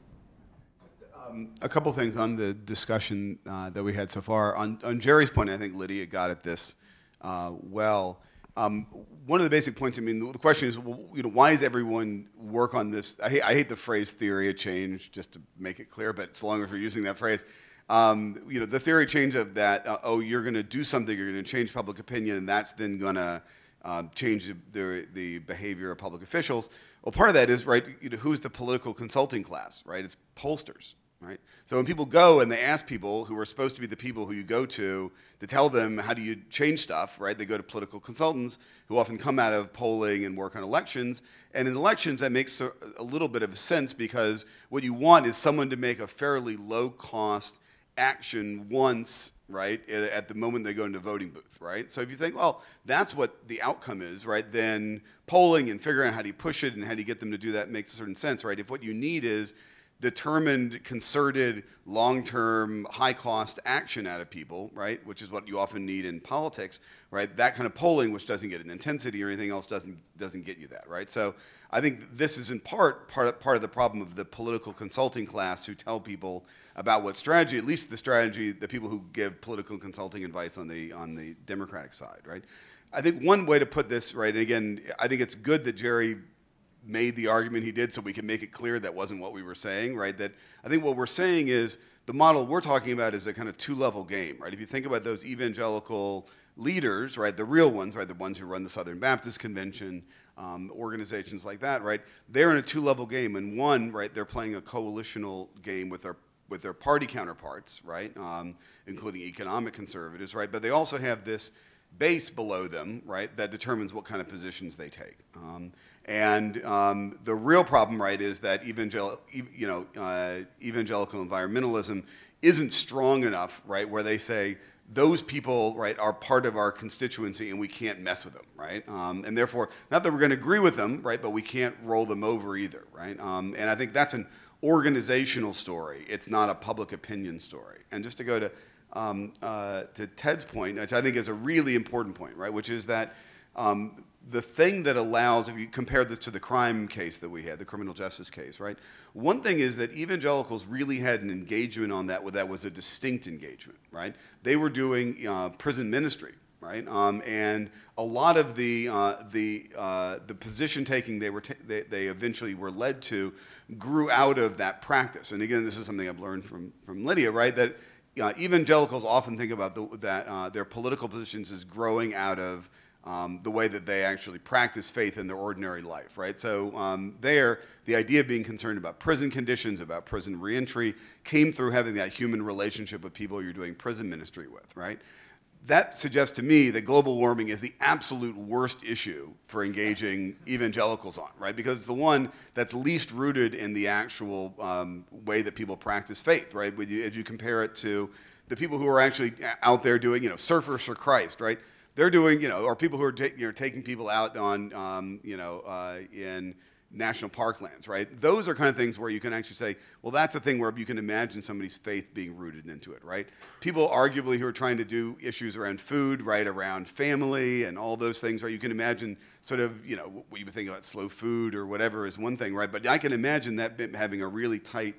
A couple things on the discussion that we had so far. On Jerry's point, I think Lydia got at this well. One of the basic points, I mean, the question is, well, why does everyone work on this? I hate the phrase theory of change, just to make it clear, but so long as we're using that phrase. The theory of change of that, you're going to do something, you're going to change public opinion, and that's then going to change the behavior of public officials. Well, part of that is, right, who's the political consulting class, right? It's pollsters, right? So when people go and they ask people who are supposed to be the people who you go to tell them how do you change stuff, right? They go to political consultants who often come out of polling and work on elections. And in elections, that makes a little bit of sense because what you want is someone to make a fairly low-cost action once, right, at the moment they go into the voting booth, right? So if you think, well, that's what the outcome is, right, then polling and figuring out how do you push it and how do you get them to do that makes a certain sense, right? If what you need is determined, concerted, long-term, high-cost action out of people, right, which is what you often need in politics, right, that kind of polling, which doesn't get an intensity or anything else, doesn't get you that, right? So I think this is in part of the problem of the political consulting class who tell people about what strategy, at least the people who give political consulting advice on the Democratic side, right? I think one way to put this, right, and again, I think it's good that Jerry made the argument he did so we can make it clear that wasn't what we were saying, right? That I think what we're saying is the model we're talking about is a kind of two-level game, right? If you think about those evangelical leaders, right, the real ones, right, the ones who run the Southern Baptist Convention, organizations like that, right, they're in a two-level game. And one, right, they're playing a coalitional game with their party counterparts, right, including economic conservatives, right? But they also have this base below them, right, that determines what kind of positions they take. The real problem, right, is that evangelical environmentalism isn't strong enough, right, where they say those people, right, are part of our constituency and we can't mess with them, right? And therefore, not that we're going to agree with them, right, but we can't roll them over either, right? And I think that's an organizational story. It's not a public opinion story. And just to go to Ted's point, which I think is a really important point, right, which is that the thing that allows, if you compare this to the crime case that we had, the criminal justice case, right, one thing is that evangelicals really had an engagement on that was a distinct engagement, right? They were doing prison ministry, right? And a lot of the position taking they eventually were led to grew out of that practice. And again, this is something I've learned from Lydia, right? That evangelicals often think about their political positions as growing out of the way that they actually practice faith in their ordinary life, right? So the idea of being concerned about prison conditions, about prison reentry, came through having that human relationship with people you're doing prison ministry with, right? That suggests to me that global warming is the absolute worst issue for engaging evangelicals on, right? Because it's the one that's least rooted in the actual way that people practice faith, right? If you compare it to the people who are actually out there doing, Surfers for Christ, right? They're doing, or people who are taking people out on, in national parklands, right? Those are kind of things where you can actually say, well, that's a thing where you can imagine somebody's faith being rooted into it, right? People arguably who are trying to do issues around food, right, around family and all those things, right? You can imagine sort of, what you would think about slow food or whatever is one thing, right? But I can imagine that having a really tight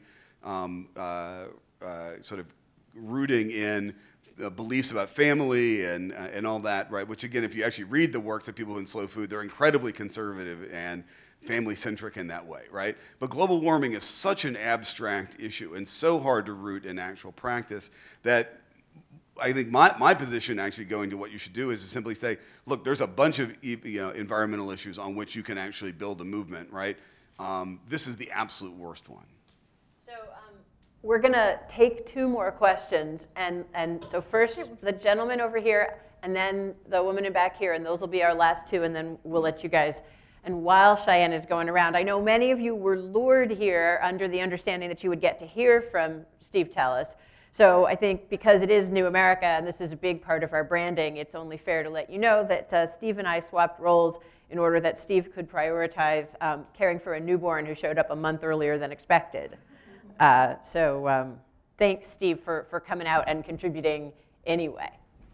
sort of rooting in beliefs about family and all that, right? Which again, if you actually read the works of people in slow food, they're incredibly conservative and family-centric in that way, right? But global warming is such an abstract issue and so hard to root in actual practice that I think my position actually going to what you should do is to simply say, look, there's a bunch of environmental issues on which you can actually build a movement, right? This is the absolute worst one.
So we're going to take two more questions. And so first, the gentleman over here, and then the woman in back here, and those will be our last two, and then we'll let you guys. And while Cheyenne is going around, I know many of you were lured here under the understanding that you would get to hear from Steve Tallis. So I think because it is New America, and this is a big part of our branding, it's only fair to let you know that Steve and I swapped roles in order that Steve could prioritize caring for a newborn who showed up a month earlier than expected. So thanks, Steve, for coming out and contributing anyway.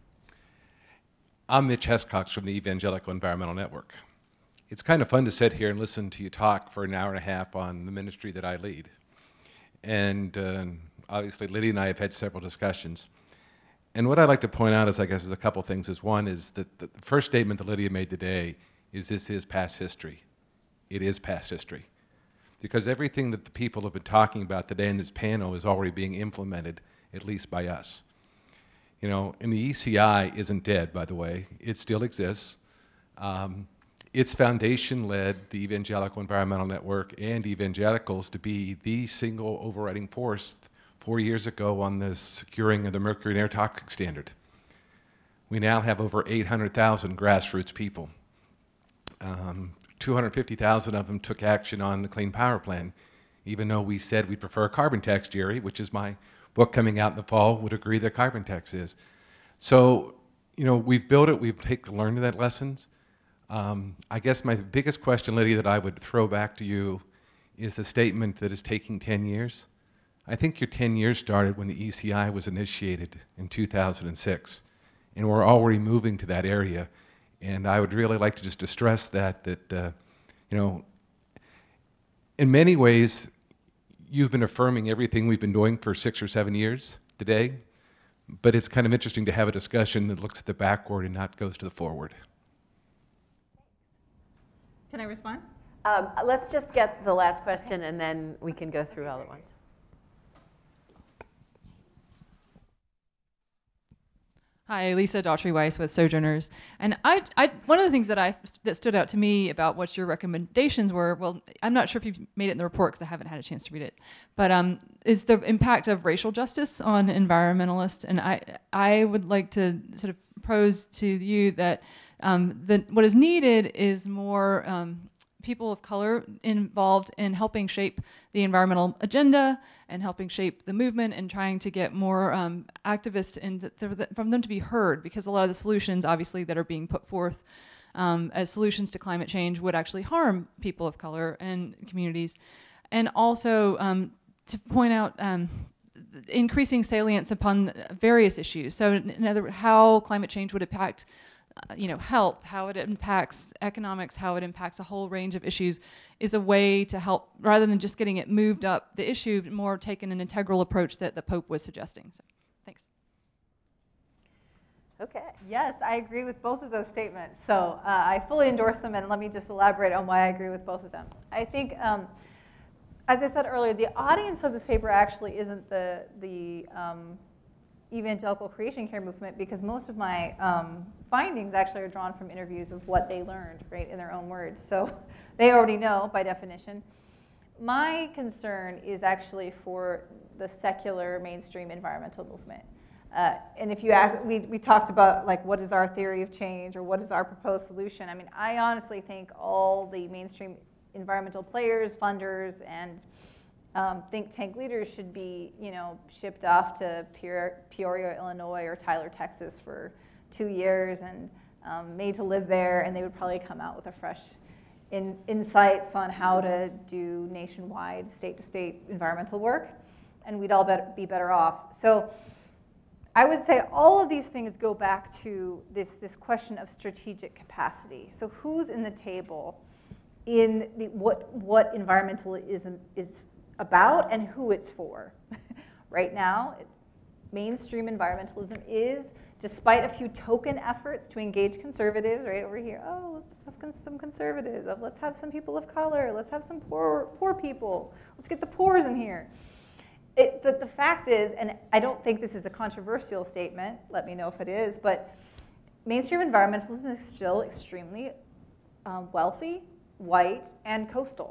I'm Mitch Hescox from the Evangelical Environmental Network. It's kind of fun to sit here and listen to you talk for an hour and a half on the ministry that I lead. And obviously, Lydia and I have had several discussions. And what I'd like to point out is, I guess, is a couple things. One is that the first statement that Lydia made today is this is past history. It is past history. Because everything that the people have been talking about today in this panel is already being implemented, at least by us. You know, and the ECI isn't dead, by the way. It still exists. Its foundation led the Evangelical Environmental Network and evangelicals to be the single overriding force 4 years ago on the securing of the mercury and air toxic standard. We now have over 800,000 grassroots people. 250,000 of them took action on the Clean Power Plan, even though we said we prefer a carbon tax, Jerry, which is my book coming out in the fall, would agree that carbon tax is. So, you know, we've built it, we've learned that lessons. I guess my biggest question, Lydia, that I would throw back to you is the statement that it's taking 10 years. I think your 10 years started when the ECI was initiated in 2006, and we're already moving to that area. And I would really like to just stress that you know, in many ways, you've been affirming everything we've been doing for 6 or 7 years today, but it's kind of interesting to have a discussion that looks at the backward and not goes to the forward.
Can I respond?
Let's just get the last question, and then we can go through all at once.
Hi, Lisa Daughtry-Weiss with Sojourners. And one of the things that stood out to me about what your recommendations were, well, I'm not sure if you've made it in the report because I haven't had a chance to read it, but is the impact of racial justice on environmentalists. And I would like to sort of pose to you that what is needed is more people of color involved in helping shape the environmental agenda and helping shape the movement and trying to get more activists from them to be heard, because a lot of the solutions obviously that are being put forth as solutions to climate change would actually harm people of color and communities. And also to point out increasing salience upon various issues. So in other words, how climate change would impact health, how it impacts economics, how it impacts a whole range of issues is a way to help, rather than just getting it moved up the issue, more taking an integral approach that the Pope was suggesting. So, thanks.
Okay. Yes, I agree with both of those statements. So I fully endorse them, and let me just elaborate on why I agree with both of them. I think, as I said earlier, the audience of this paper actually isn't the evangelical creation care movement, because most of my findings actually are drawn from interviews of what they learned, right, in their own words. So they already know by definition. My concern is actually for the secular mainstream environmental movement. And if you ask, we talked about like what is our theory of change or what is our proposed solution. I mean, I honestly think all the mainstream environmental players, funders, and think tank leaders should be, shipped off to Peoria, Illinois, or Tyler, Texas for 2 years and made to live there, and they would probably come out with a fresh insights on how to do nationwide, state-to-state environmental work, and we'd all be better off. So I would say all of these things go back to this question of strategic capacity. So who's in the table in what environmentalism is about and who it's for. Right now, mainstream environmentalism is, despite a few token efforts to engage conservatives, right over here, oh, let's have some conservatives, let's have some people of color, let's have some poor people, let's get the poors in here. The fact is, and I don't think this is a controversial statement, let me know if it is, but mainstream environmentalism is still extremely wealthy, white, and coastal.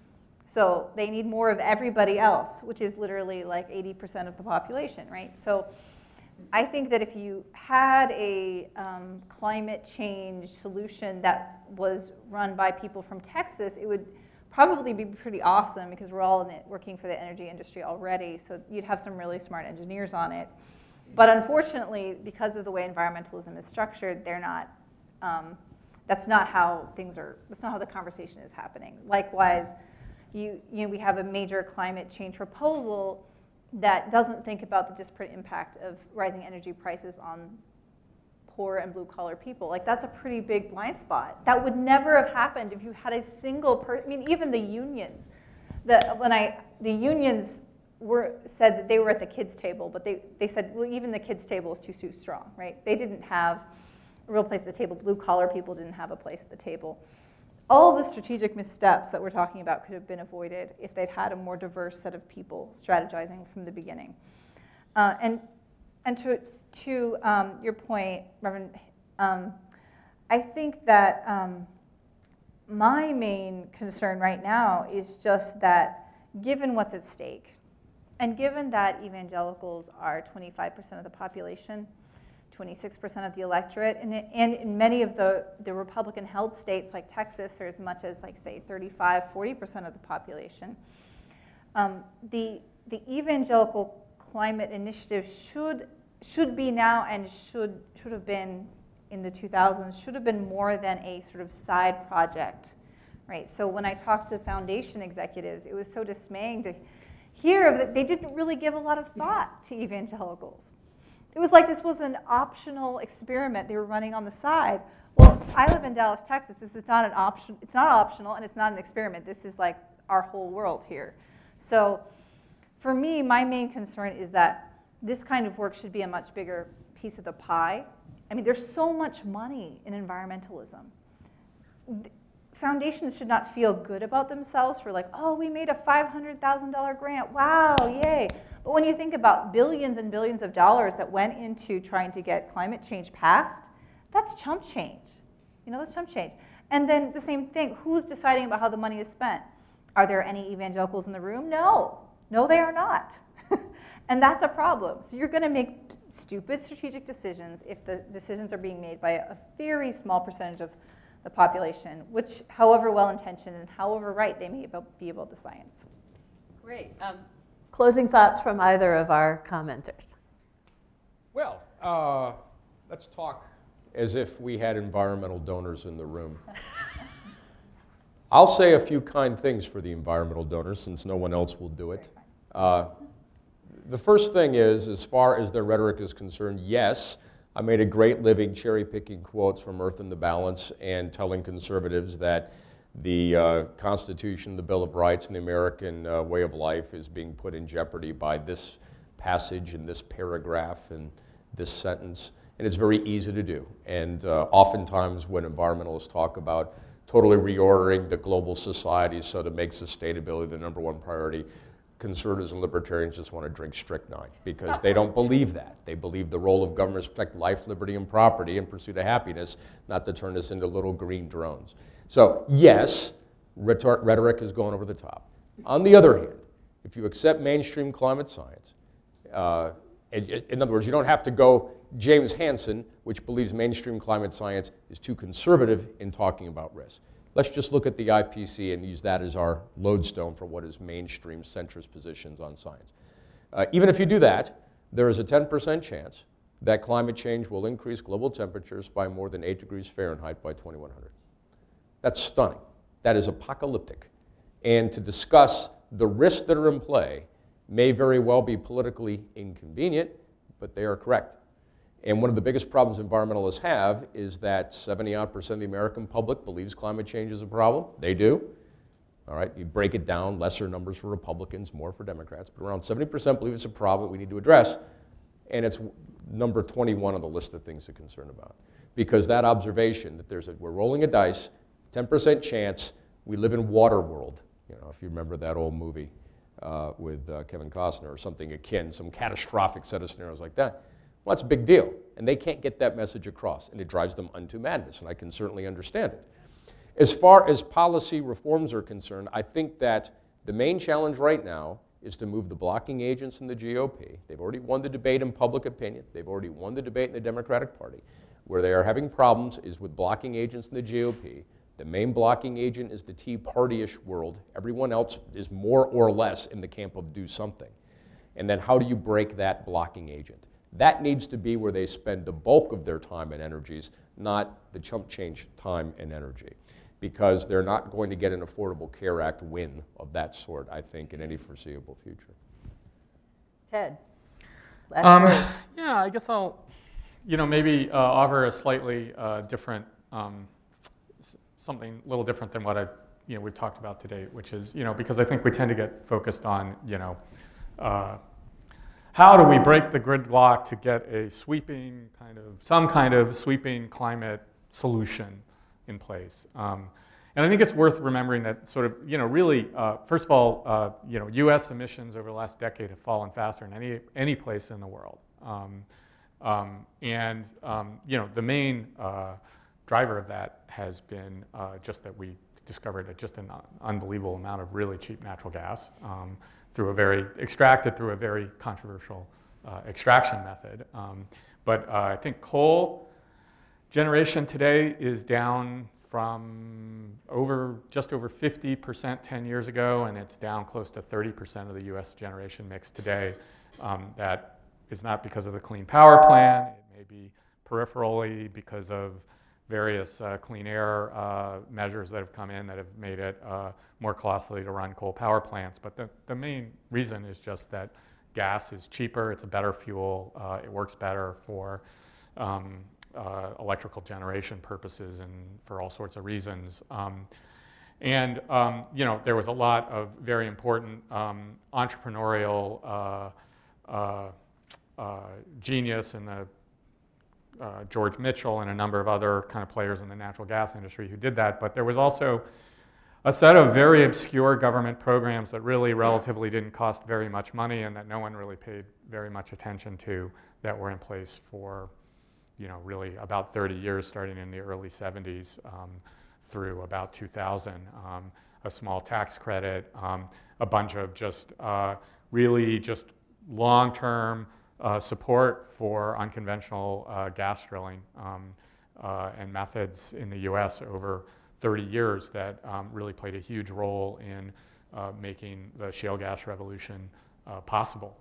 So they need more of everybody else, which is literally like 80% of the population, right? So I think that if you had a climate change solution that was run by people from Texas, it would probably be pretty awesome, because we're all working for the energy industry already, so you'd have some really smart engineers on it. But unfortunately, because of the way environmentalism is structured, they're not, that's not how the conversation is happening. Likewise, we have a major climate change proposal that doesn't think about the disparate impact of rising energy prices on poor and blue-collar people. Like, that's a pretty big blind spot. That would never have happened if you had a single person. I mean, even the unions. The unions said that they were at the kids' table, but they said, well, even the kids' table is too strong, right? They didn't have a real place at the table. Blue-collar people didn't have a place at the table. All the strategic missteps that we're talking about could have been avoided if they'd had a more diverse set of people strategizing from the beginning. And to your point, Reverend, I think that my main concern right now is just that given what's at stake, and given that evangelicals are 25% of the population, 26% of the electorate, and in many of the Republican-held states like Texas, or as much as, like, say, 35, 40% of the population, the evangelical climate initiative should be now, and should have been in the 2000s, should have been more than a sort of side project, right? So when I talked to foundation executives, it was so dismaying to hear that they didn't really give a lot of thought to evangelicals. It was like this was an optional experiment they were running on the side. Well, I live in Dallas, Texas. This is not an option. It's not optional, and it's not an experiment. This is like our whole world here. So for me, my main concern is that this kind of work should be a much bigger piece of the pie. I mean, there's so much money in environmentalism. Foundations should not feel good about themselves for, like, oh, we made a $500,000 grant. Wow, yay. But when you think about billions and billions of dollars that went into trying to get climate change passed, that's chump change. You know, that's chump change. And then the same thing, who's deciding about how the money is spent? Are there any evangelicals in the room? No. No, they are not. And that's a problem. So you're going to make stupid strategic decisions if the decisions are being made by a very small percentage of the population, which, however well-intentioned and however right they may be about the science.
Great. Closing thoughts from either of our commenters.
Well, let's talk as if we had environmental donors in the room. I'll say a few kind things for the environmental donors, since no one else will do it. The first thing is, as far as their rhetoric is concerned, yes, I made a great living cherry-picking quotes from Earth in the Balance and telling conservatives that the Constitution, the Bill of Rights, and the American way of life is being put in jeopardy by this passage and this paragraph and this sentence. And it's very easy to do. And oftentimes when environmentalists talk about totally reordering the global society so to make sustainability the #1 priority, conservatives and libertarians just want to drink strychnine because they don't believe that. They believe the role of government is to protect life, liberty, and property in pursuit of happiness, not to turn us into little green drones. So yes, rhetoric is going over the top. On the other hand, if you accept mainstream climate science, in other words, you don't have to go James Hansen, which believes mainstream climate science is too conservative in talking about risk. Let's just look at the IPC and use that as our lodestone for what is mainstream centrist positions on science. Even if you do that, there is a 10% chance that climate change will increase global temperatures by more than 8 degrees Fahrenheit by 2100. That's stunning. That is apocalyptic. And to discuss the risks that are in play may very well be politically inconvenient, but they are correct. And one of the biggest problems environmentalists have is that 70-odd% of the American public believes climate change is a problem. They do. All right, you break it down, lesser numbers for Republicans, more for Democrats, but around 70% believe it's a problem we need to address, and it's number 21 on the list of things to concern about. Because that observation that we're rolling a dice, 10% chance, we live in water world. You know, if you remember that old movie with Kevin Costner or something akin, some catastrophic set of scenarios like that. Well, that's a big deal, and they can't get that message across, and it drives them unto madness, and I can certainly understand it. As far as policy reforms are concerned, I think that the main challenge right now is to move the blocking agents in the GOP. They've already won the debate in public opinion. They've already won the debate in the Democratic Party. Where they are having problems is with blocking agents in the GOP. The main blocking agent is the Tea Party-ish world. Everyone else is more or less in the camp of do something. And then how do you break that blocking agent? That needs to be where they spend the bulk of their time and energies, not the chump change time and energy, because they're not going to get an Affordable Care Act win of that sort, I think, in any foreseeable future.
Ted, last word.
Yeah, I guess I'll, maybe offer a slightly different, something a little different than what we've talked about today, which is, because I think we tend to get focused on, how do we break the gridlock to get a sweeping some kind of sweeping climate solution in place? And I think it's worth remembering that sort of, really, first of all, U.S. emissions over the last decade have fallen faster than any place in the world. The main driver of that has been just that we discovered just an unbelievable amount of really cheap natural gas extracted through a very controversial extraction method. But I think coal generation today is down from just over 50% 10 years ago, and it's down close to 30% of the U.S. generation mix today. That is not because of the Clean Power Plan. It may be peripherally because of various clean air measures that have come in that have made it more costly to run coal power plants. But the main reason is just that gas is cheaper, it's a better fuel, it works better for electrical generation purposes and for all sorts of reasons. There was a lot of very important entrepreneurial genius in the George Mitchell and a number of other kind of players in the natural gas industry who did that. But there was also a set of very obscure government programs that really relatively didn't cost very much money and that no one really paid very much attention to, that were in place for really about 30 years, starting in the early 70s through about 2000. A small tax credit, a bunch of really just long-term support for unconventional gas drilling and methods in the US over 30 years that really played a huge role in making the shale gas revolution possible.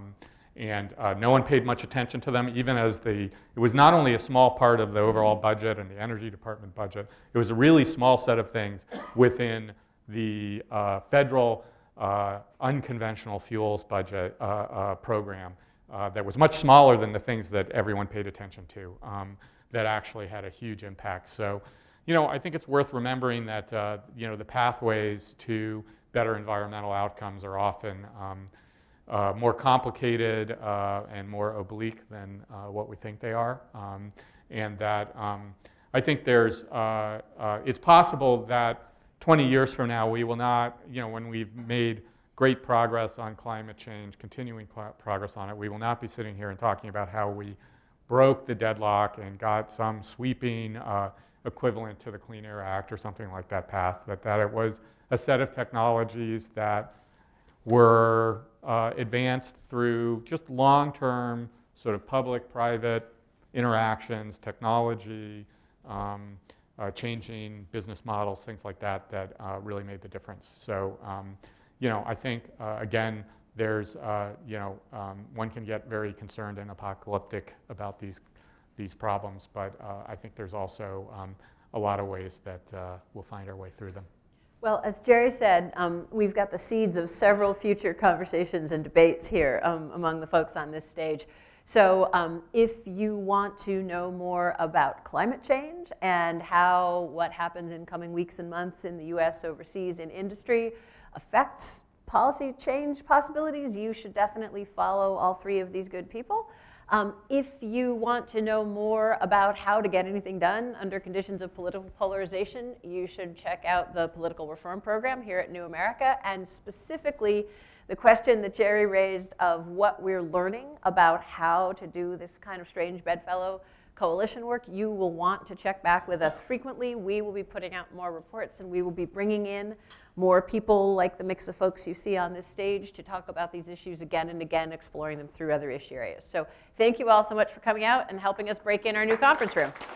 No one paid much attention to them, even as it was not only a small part of the overall budget and the Energy Department budget, it was a really small set of things within the federal unconventional fuels budget program that was much smaller than the things that everyone paid attention to that actually had a huge impact. So, I think it's worth remembering that, the pathways to better environmental outcomes are often more complicated and more oblique than what we think they are. And that I think it's possible that 20 years from now we will not, when we've made great progress on climate change, continuing progress on it, we will not be sitting here and talking about how we broke the deadlock and got some sweeping equivalent to the Clean Air Act or something like that passed, but that it was a set of technologies that were advanced through just long-term sort of public-private interactions, technology, changing business models, things like that, that really made the difference. So, I think, again, there's, one can get very concerned and apocalyptic about these problems, but I think there's also a lot of ways that we'll find our way through them.
Well, as Jerry said, we've got the seeds of several future conversations and debates here among the folks on this stage. So if you want to know more about climate change and how what happens in coming weeks and months in the US, overseas, in industry affects policy change possibilities, you should definitely follow all three of these good people. If you want to know more about how to get anything done under conditions of political polarization, you should check out the political reform program here at New America, and specifically the question that Jerry raised of what we're learning about how to do this kind of strange bedfellow coalition work. You will want to check back with us frequently. We will be putting out more reports, and we will be bringing in more people like the mix of folks you see on this stage to talk about these issues again and again, exploring them through other issue areas. So thank you all so much for coming out and helping us break in our new conference room.